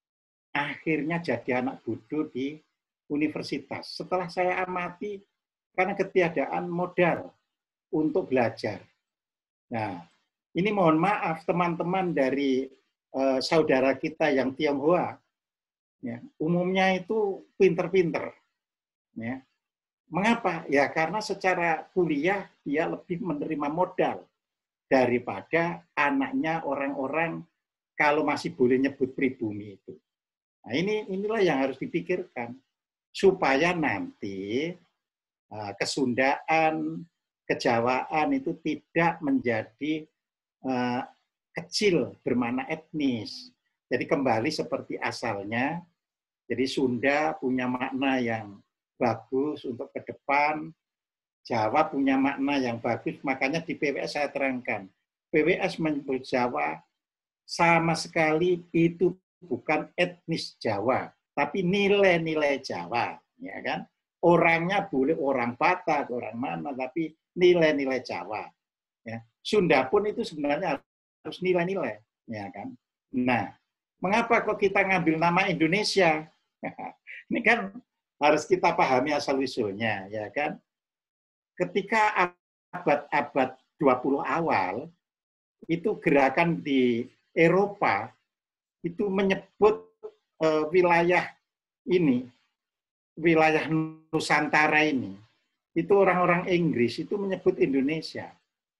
Speaker 1: akhirnya jadi anak bodoh di universitas. Setelah saya amati karena ketiadaan modal untuk belajar. Nah, ini mohon maaf teman-teman dari eh, saudara kita yang Tionghoa, ya, umumnya itu pinter-pinter. Ya. Mengapa? Ya karena secara kuliah dia lebih menerima modal daripada anaknya orang-orang kalau masih boleh nyebut pribumi itu. Nah ini inilah yang harus dipikirkan supaya nanti uh, kesundaan, kejawaan itu tidak menjadi uh, kecil bermakna etnis. Jadi kembali seperti asalnya. Jadi Sunda punya makna yang bagus untuk ke depan, Jawa punya makna yang bagus, makanya di P W S saya terangkan. P W S menyebut Jawa sama sekali itu bukan etnis Jawa, tapi nilai-nilai Jawa, ya kan? Orangnya boleh orang Batak, orang mana, tapi nilai-nilai Jawa. Ya. Sunda pun itu sebenarnya harus nilai-nilai, ya kan? Nah, mengapa kok kita ngambil nama Indonesia? Ini kan harus kita pahami asal-usulnya, ya kan? Ketika abad-abad dua puluh awal, itu gerakan di Eropa, itu menyebut uh, wilayah ini, wilayah Nusantara ini, itu orang-orang Inggris itu menyebut Indonesia.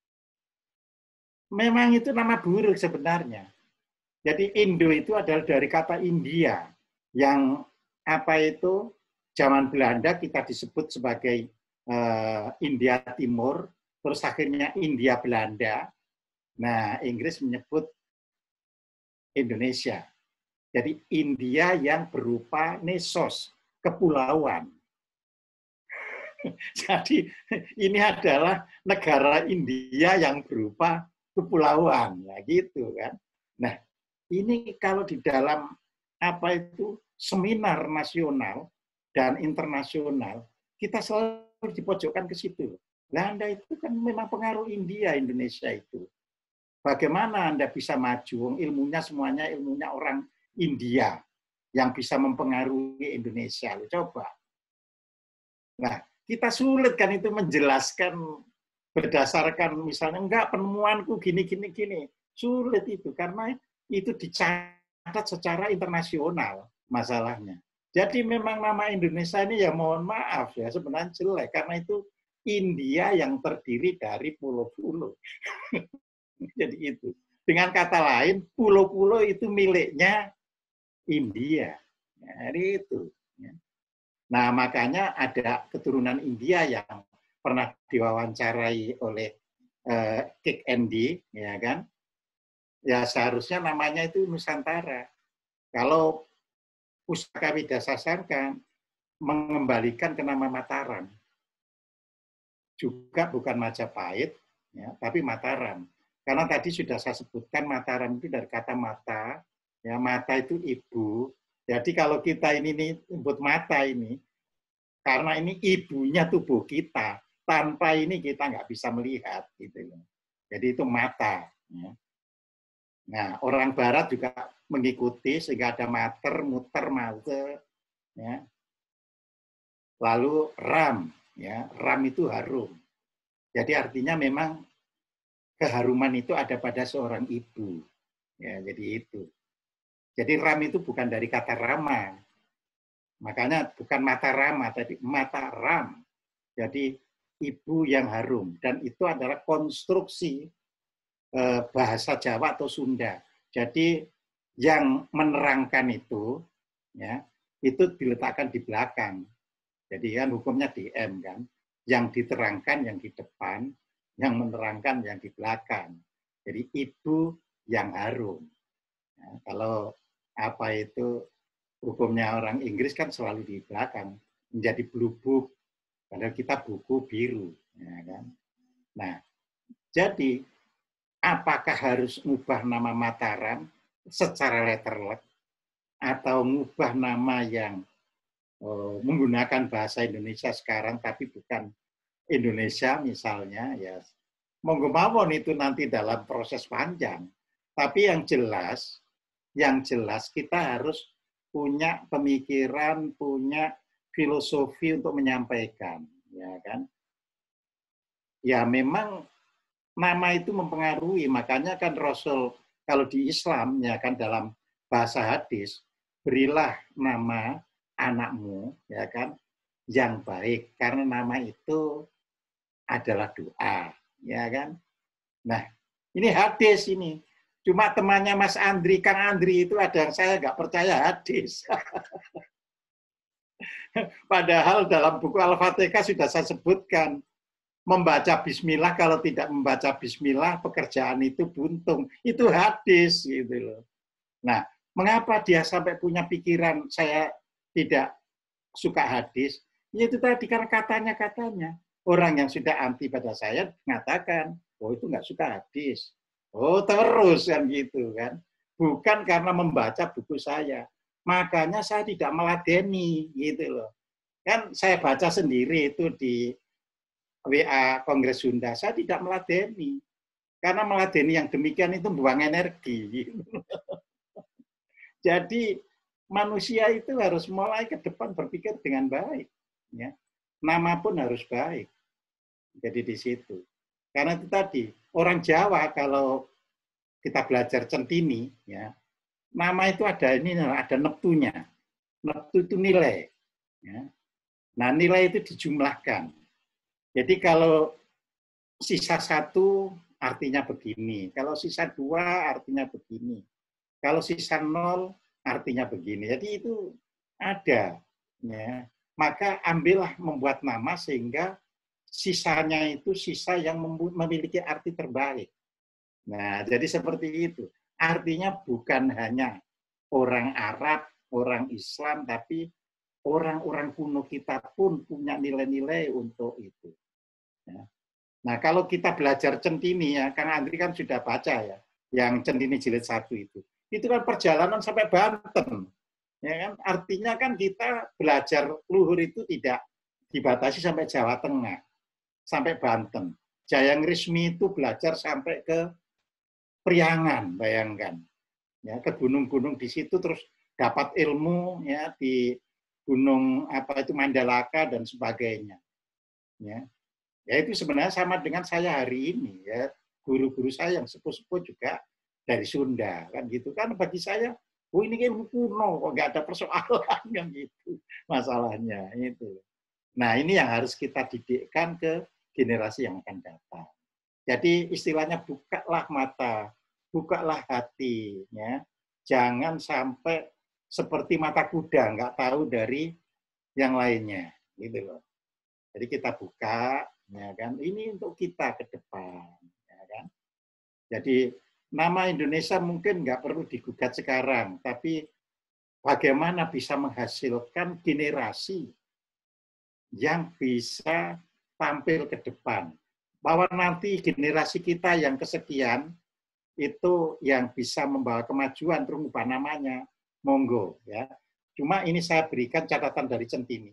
Speaker 1: Memang itu nama buruk sebenarnya. Jadi Indo itu adalah dari kata India, yang apa itu, zaman Belanda kita disebut sebagai uh, India Timur, terus akhirnya India Belanda. Nah, Inggris menyebut Indonesia. Jadi India yang berupa nesos, kepulauan. Jadi ini adalah negara India yang berupa kepulauan, ya gitu kan. Nah, ini kalau di dalam apa itu seminar nasional dan internasional, kita selalu dipojokkan ke situ. Nah, Anda itu kan memang pengaruh India, Indonesia itu. Bagaimana Anda bisa maju? Ilmunya semuanya ilmunya orang India yang bisa mempengaruhi Indonesia. Coba. Nah, kita sulit kan itu menjelaskan berdasarkan misalnya enggak penemuanku gini gini gini. Sulit itu karena itu dicatat secara internasional masalahnya. Jadi memang nama Indonesia ini ya mohon maaf ya sebenarnya jelek karena itu India yang terdiri dari pulau-pulau. Jadi itu. Dengan kata lain, pulau-pulau itu miliknya India. Jadi itu. Nah, makanya ada keturunan India yang pernah diwawancarai oleh uh, Kik Endi, ya kan? Ya seharusnya namanya itu Nusantara. Kalau Pusaka Widasasangka mengembalikan ke nama Mataram. Juga bukan Majapahit, ya, tapi Mataram. Karena tadi sudah saya sebutkan Mataram itu dari kata mata, ya mata itu ibu. Jadi kalau kita ini nih sebut mata ini, karena ini ibunya tubuh kita, tanpa ini kita nggak bisa melihat, gitu. Jadi itu mata. Ya. Nah orang Barat juga mengikuti sehingga ada mater, muter, maze, ya. Lalu ram, ya ram itu harum. Jadi artinya memang keharuman itu ada pada seorang ibu. Ya, jadi itu. Jadi ram itu bukan dari kata rama. Makanya bukan mata rama, tapi mata ram. Jadi ibu yang harum. Dan itu adalah konstruksi eh, bahasa Jawa atau Sunda. Jadi yang menerangkan itu, ya, itu diletakkan di belakang. Jadi kan hukumnya D M kan. Yang diterangkan yang di depan, yang menerangkan yang di belakang. Jadi ibu yang harum. Ya, kalau apa itu hukumnya orang Inggris kan selalu di belakang menjadi blue book, padahal kita buku biru, ya kan? Nah, jadi apakah harus mengubah nama Mataram secara letterlek atau mengubah nama yang oh, menggunakan bahasa Indonesia sekarang tapi bukan Indonesia misalnya, ya monggo mawon itu nanti dalam proses panjang. Tapi yang jelas Yang jelas kita harus punya pemikiran, punya filosofi untuk menyampaikan, ya kan? Ya memang nama itu mempengaruhi, makanya kan Rasul kalau di Islam ya kan dalam bahasa hadis, berilah nama anakmu, ya kan, yang baik karena nama itu adalah doa, ya kan? Nah, ini hadis ini. Cuma temannya Mas Andri, Kang Andri itu ada yang saya nggak percaya hadis. Padahal dalam buku Al-Fatihah sudah saya sebutkan, membaca bismillah kalau tidak membaca bismillah pekerjaan itu buntung. Itu hadis gitu loh. Nah, mengapa dia sampai punya pikiran saya tidak suka hadis? Ya itu tadi karena katanya-katanya. Orang yang sudah anti pada saya mengatakan, oh itu nggak suka hadis. Oh terus kan gitu kan. Bukan karena membaca buku saya. Makanya saya tidak meladeni gitu loh. Kan saya baca sendiri itu di W A Kongres Sunda. Saya tidak meladeni. Karena meladeni yang demikian itu buang energi. Gitu. Jadi manusia itu harus mulai ke depan berpikir dengan baik. Ya. Nama pun harus baik. Jadi di situ. Karena itu tadi, orang Jawa kalau kita belajar centini, ya, nama itu ada ini ada neptunya. Neptu itu nilai. Ya. Nah nilai itu dijumlahkan. Jadi kalau sisa satu artinya begini, kalau sisa dua artinya begini, kalau sisa nol artinya begini. Jadi itu ada. Ya. Maka ambillah membuat nama sehingga sisanya itu sisa yang memiliki arti terbaik. Nah, jadi seperti itu. Artinya bukan hanya orang Arab, orang Islam, tapi orang-orang kuno kita pun punya nilai-nilai untuk itu. Ya. Nah, kalau kita belajar Centini, ya, Kang Andri kan sudah baca ya, yang Centini jilid satu itu. Itu kan perjalanan sampai Banten. Ya kan? Artinya kan kita belajar luhur itu tidak dibatasi sampai Jawa Tengah, sampai Banten. Jayang Rismi itu belajar sampai ke Priangan, bayangkan. Ya, ke gunung-gunung di situ terus dapat ilmu ya di gunung apa itu Mandalaka dan sebagainya. Ya. Ya itu sebenarnya sama dengan saya hari ini ya. Guru-guru saya yang sepuh-sepuh juga dari Sunda kan gitu kan, bagi saya oh ini ilmu kuno kok nggak ada persoalan kan gitu masalahnya itu. Nah, ini yang harus kita didikkan ke generasi yang akan datang. Jadi istilahnya bukalah mata, bukalah hati, ya. Jangan sampai seperti mata kuda, nggak tahu dari yang lainnya, gitu loh. Jadi kita buka, ya kan. Ini untuk kita ke depan, ya kan. Jadi nama Indonesia mungkin nggak perlu digugat sekarang, tapi bagaimana bisa menghasilkan generasi yang bisa tampil ke depan. Bahwa nanti generasi kita yang kesekian itu yang bisa membawa kemajuan, terus ubah namanya, monggo ya. Cuma ini saya berikan catatan dari Centini.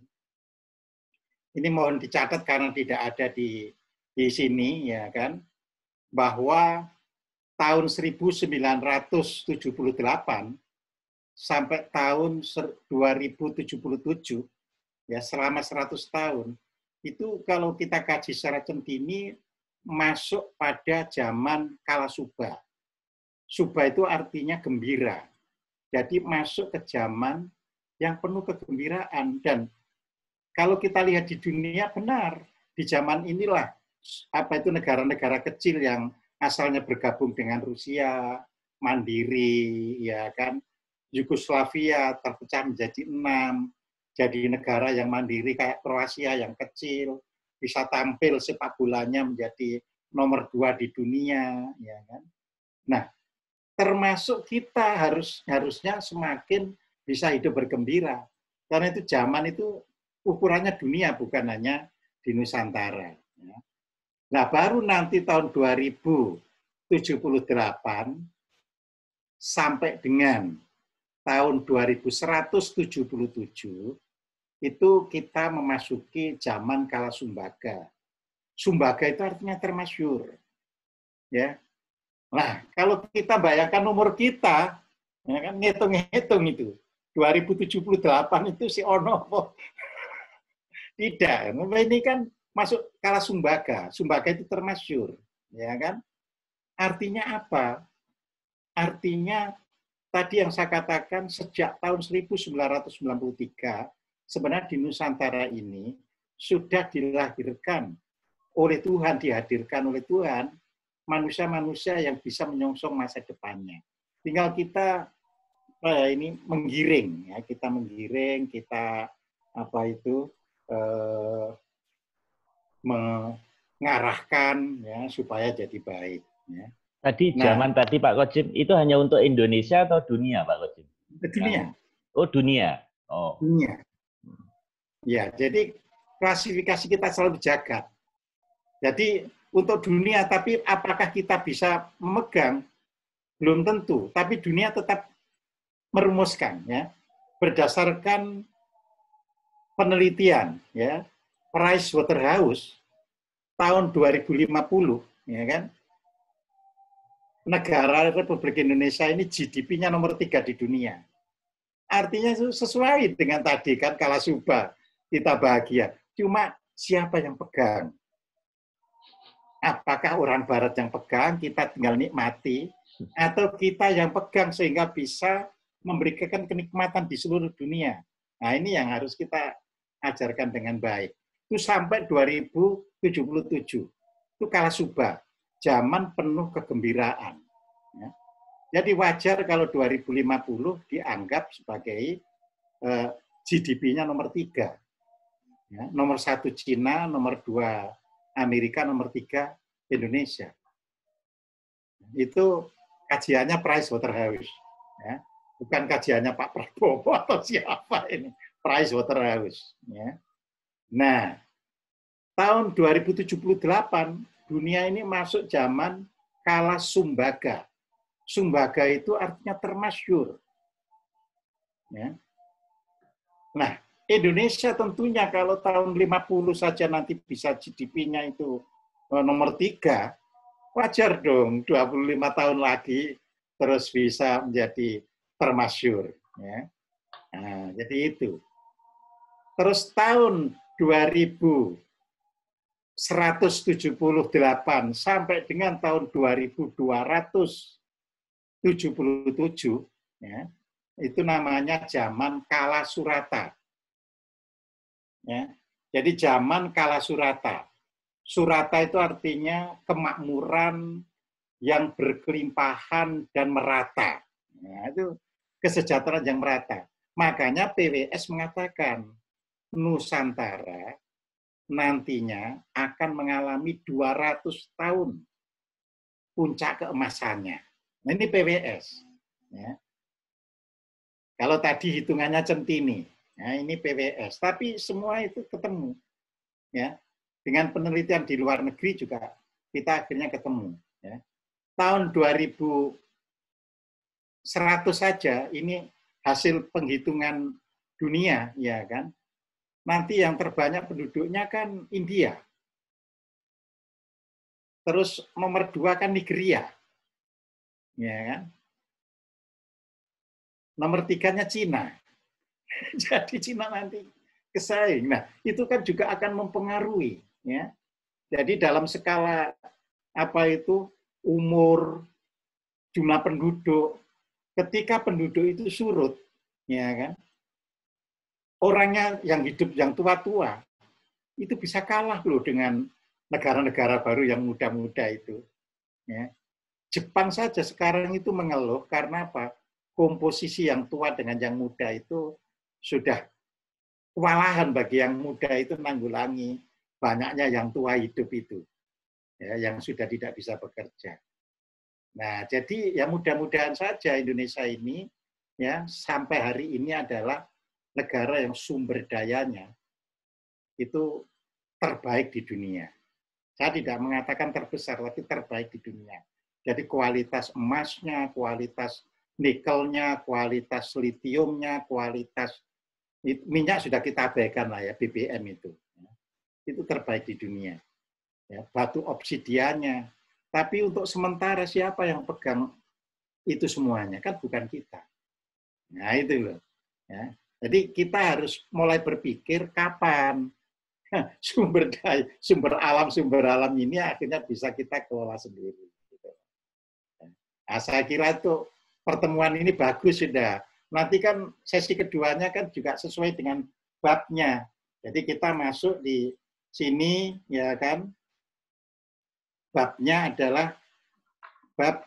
Speaker 1: Ini mohon dicatat karena tidak ada di di sini ya kan, bahwa tahun seribu sembilan ratus tujuh puluh delapan sampai tahun dua ribu tujuh puluh tujuh ya, selama seratus tahun itu kalau kita kaji secara Centini masuk pada zaman Kala Subha. Subha itu artinya gembira. Jadi masuk ke zaman yang penuh kegembiraan. Dan kalau kita lihat di dunia, benar, di zaman inilah apa itu negara-negara kecil yang asalnya bergabung dengan Rusia, mandiri, ya kan, Yugoslavia terpecah menjadi enam, jadi negara yang mandiri kayak Kroasia yang kecil, bisa tampil sepak bolanya menjadi nomor dua di dunia, ya kan. Nah, termasuk kita harus harusnya semakin bisa hidup bergembira, karena itu zaman itu ukurannya dunia bukan hanya di Nusantara. Ya. Nah, baru nanti tahun dua ribu tujuh puluh delapan sampai dengan tahun dua ribu seratus tujuh puluh tujuh itu kita memasuki zaman Kala Sumbaga. Sumbaga itu artinya termasyur. Ya. Nah, kalau kita bayangkan umur kita, ya kan, ngitung-ngitung itu, dua ribu tujuh puluh delapan itu si ono. Tidak, ini kan masuk Kala Sumbaga. Sumbaga itu termasyur, ya kan? Artinya apa? Artinya tadi yang saya katakan sejak tahun seribu sembilan ratus sembilan puluh tiga sebenarnya di Nusantara ini sudah dilahirkan oleh Tuhan, dihadirkan oleh Tuhan manusia-manusia yang bisa menyongsong masa depannya. Tinggal kita eh, ini menggiring, ya, kita menggiring, kita apa itu eh, mengarahkan ya supaya jadi baik. Ya.
Speaker 2: Tadi
Speaker 1: Nah,
Speaker 2: zaman tadi Pak Kojim itu hanya untuk Indonesia atau dunia Pak Kojim?
Speaker 1: Dunia.
Speaker 2: Oh dunia. Oh.
Speaker 1: Dunia. Ya, jadi klasifikasi kita selalu dijaga. Jadi untuk dunia, tapi apakah kita bisa memegang? Belum tentu. Tapi dunia tetap merumuskan, ya, berdasarkan penelitian, ya, Price Waterhouse tahun dua ribu lima puluh, ya kan? Negara Republik Indonesia ini G D P-nya nomor tiga di dunia. Artinya sesuai dengan tadi kan Kala Subha, kita bahagia. Cuma siapa yang pegang? Apakah orang Barat yang pegang, kita tinggal nikmati, atau kita yang pegang sehingga bisa memberikan kenikmatan di seluruh dunia? Nah, ini yang harus kita ajarkan dengan baik. Itu sampai dua ribu tujuh puluh tujuh. Itu Kala Subha, zaman penuh kegembiraan. Ya. Jadi wajar kalau dua ribu lima puluh dianggap sebagai eh, G D P-nya nomor tiga. Ya, nomor satu Cina, nomor dua Amerika, nomor tiga Indonesia. Itu kajiannya Pricewaterhouse, ya. Bukan kajiannya Pak Prabowo atau siapa ini, Pricewaterhouse. Ya. Nah, tahun dua ribu tujuh puluh delapan dunia ini masuk zaman kala Sumbaga. Sumbaga itu artinya termasyur. Ya. Nah, Indonesia tentunya kalau tahun lima puluh saja nanti bisa G D P-nya itu nomor tiga, wajar dong dua puluh lima tahun lagi terus bisa menjadi termasyur. Ya. Nah, jadi itu. Terus tahun dua ribu seratus tujuh puluh delapan sampai dengan tahun dua ribu dua ratus tujuh puluh tujuh, ya, itu namanya zaman Kala Surata. Ya. Jadi zaman Kala Surata. Surata itu artinya kemakmuran yang berkelimpahan dan merata. Nah, itu kesejahteraan yang merata. Makanya P W S mengatakan Nusantara nantinya akan mengalami dua ratus tahun puncak keemasannya. Nah, ini P W S. Ya. Kalau tadi hitungannya centini, nah ini P W S. Tapi semua itu ketemu. Ya. Dengan penelitian di luar negeri juga kita akhirnya ketemu. Ya. Tahun dua ribu seratus saja ini hasil penghitungan dunia, ya kan? Nanti yang terbanyak penduduknya kan India. Terus nomor dua kan Nigeria. Ya kan? Nomor tiganya Cina. Jadi Cina nanti kesaing. Nah, itu kan juga akan mempengaruhi. Ya. Jadi dalam skala apa itu umur, jumlah penduduk, ketika penduduk itu surut, ya kan? Orangnya yang hidup yang tua-tua itu bisa kalah loh dengan negara-negara baru yang muda-muda itu. Ya. Jepang saja sekarang itu mengeluh karena apa? Komposisi yang tua dengan yang muda itu sudah kewalahan bagi yang muda itu menanggulangi banyaknya yang tua hidup itu, ya, yang sudah tidak bisa bekerja. Nah, jadi ya mudah-mudahan saja Indonesia ini ya sampai hari ini adalah negara yang sumber dayanya itu terbaik di dunia. Saya tidak mengatakan terbesar, tapi terbaik di dunia. Jadi kualitas emasnya, kualitas nikelnya, kualitas litiumnya, kualitas minyak sudah kita abaikan lah ya, B B M itu. Itu terbaik di dunia. Ya, batu obsidiannya. Tapi untuk sementara siapa yang pegang itu semuanya? Kan bukan kita. Nah itu loh. Ya. Jadi kita harus mulai berpikir kapan sumber daya, sumber alam, sumber alam ini akhirnya bisa kita kelola sendiri. Nah, saya kira itu pertemuan ini bagus sudah. Nanti kan sesi keduanya kan juga sesuai dengan babnya. Jadi kita masuk di sini, ya kan, babnya adalah bab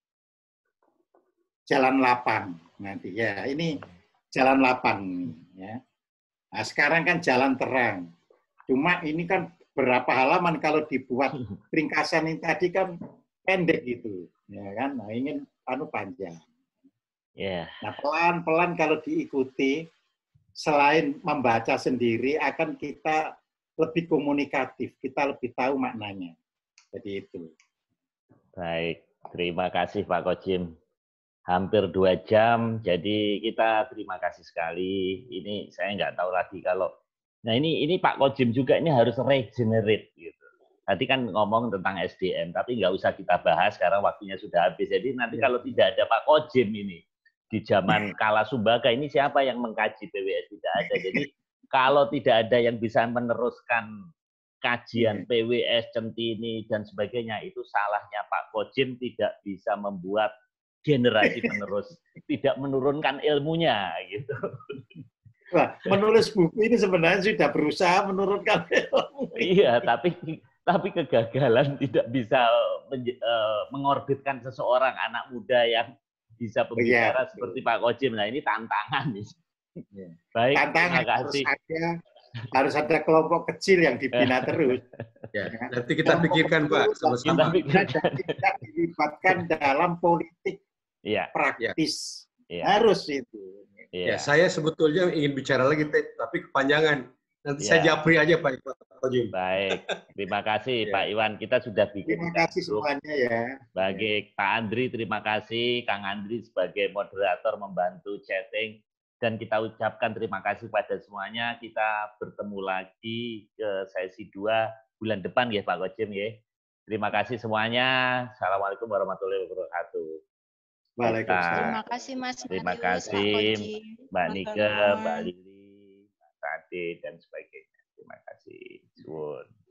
Speaker 1: jalan lapang nanti ya. Ini jalan lapang, ya. Nah, sekarang kan jalan terang. Cuma ini kan berapa halaman kalau dibuat ringkasan ini tadi kan pendek gitu, ya kan? Nah, ingin anu panjang.
Speaker 2: Yeah.
Speaker 1: Nah, pelan-pelan kalau diikuti, selain membaca sendiri, akan kita lebih komunikatif, kita lebih tahu maknanya. Jadi itu.
Speaker 2: Baik, terima kasih Pak Kojim. Hampir dua jam, jadi kita terima kasih sekali. Ini saya nggak tahu lagi kalau, nah ini ini Pak Kojim juga ini harus regenerate gitu. Tadi kan ngomong tentang S D M, tapi nggak usah kita bahas karena waktunya sudah habis. Jadi nanti kalau tidak ada Pak Kojim ini di zaman Kala Sumbaga ini siapa yang mengkaji P W S? Tidak ada. Jadi kalau tidak ada yang bisa meneruskan kajian P W S, Centini dan sebagainya, itu salahnya Pak Kojim tidak bisa membuat generasi penerus, tidak menurunkan ilmunya gitu.
Speaker 1: Wah, menulis buku ini sebenarnya sudah berusaha menurunkan ilmu.
Speaker 2: Iya, tapi tapi kegagalan tidak bisa men- uh, mengorbitkan seseorang anak muda yang bisa berbicara ya, seperti Pak Kojim. Nah, ini tantangan nih.
Speaker 1: Ya.
Speaker 2: Baik,
Speaker 1: tantangan
Speaker 2: terima kasih.
Speaker 1: Harus ada, harus ada kelompok kecil yang dibina terus.
Speaker 3: Ya, nanti kita pikirkan Pak sama-sama.
Speaker 1: Kita tidak dilibatkan dalam politik
Speaker 2: Iya.
Speaker 1: praktis.
Speaker 2: Iya.
Speaker 1: Harus itu.
Speaker 3: Ya,
Speaker 2: Iya.
Speaker 3: saya sebetulnya ingin bicara lagi, tapi kepanjangan. Nanti
Speaker 2: Ya.
Speaker 3: saya japri aja Pak Pak Jim.
Speaker 2: Baik, terima kasih
Speaker 3: Ya.
Speaker 2: Pak Iwan. Kita sudah bikin.
Speaker 1: Terima kasih
Speaker 2: grup.
Speaker 1: semuanya ya.
Speaker 2: Bagi Pak Andri, terima kasih. Kang Andri sebagai moderator membantu chatting. Dan kita ucapkan terima kasih pada semuanya. Kita bertemu lagi ke sesi dua bulan depan ya Pak Kojim ya. Terima kasih semuanya. Assalamualaikum warahmatullahi wabarakatuh.
Speaker 1: Waalaikumsalam.
Speaker 5: Terima kasih Mas.
Speaker 2: Terima
Speaker 5: Marius,
Speaker 2: kasih
Speaker 5: Pak Kojim,
Speaker 2: Mbak
Speaker 5: Mas
Speaker 2: Nike,
Speaker 5: Herman.
Speaker 2: Mbak Lili, Mas Ade, dan sebagainya. Terima kasih. Suwun.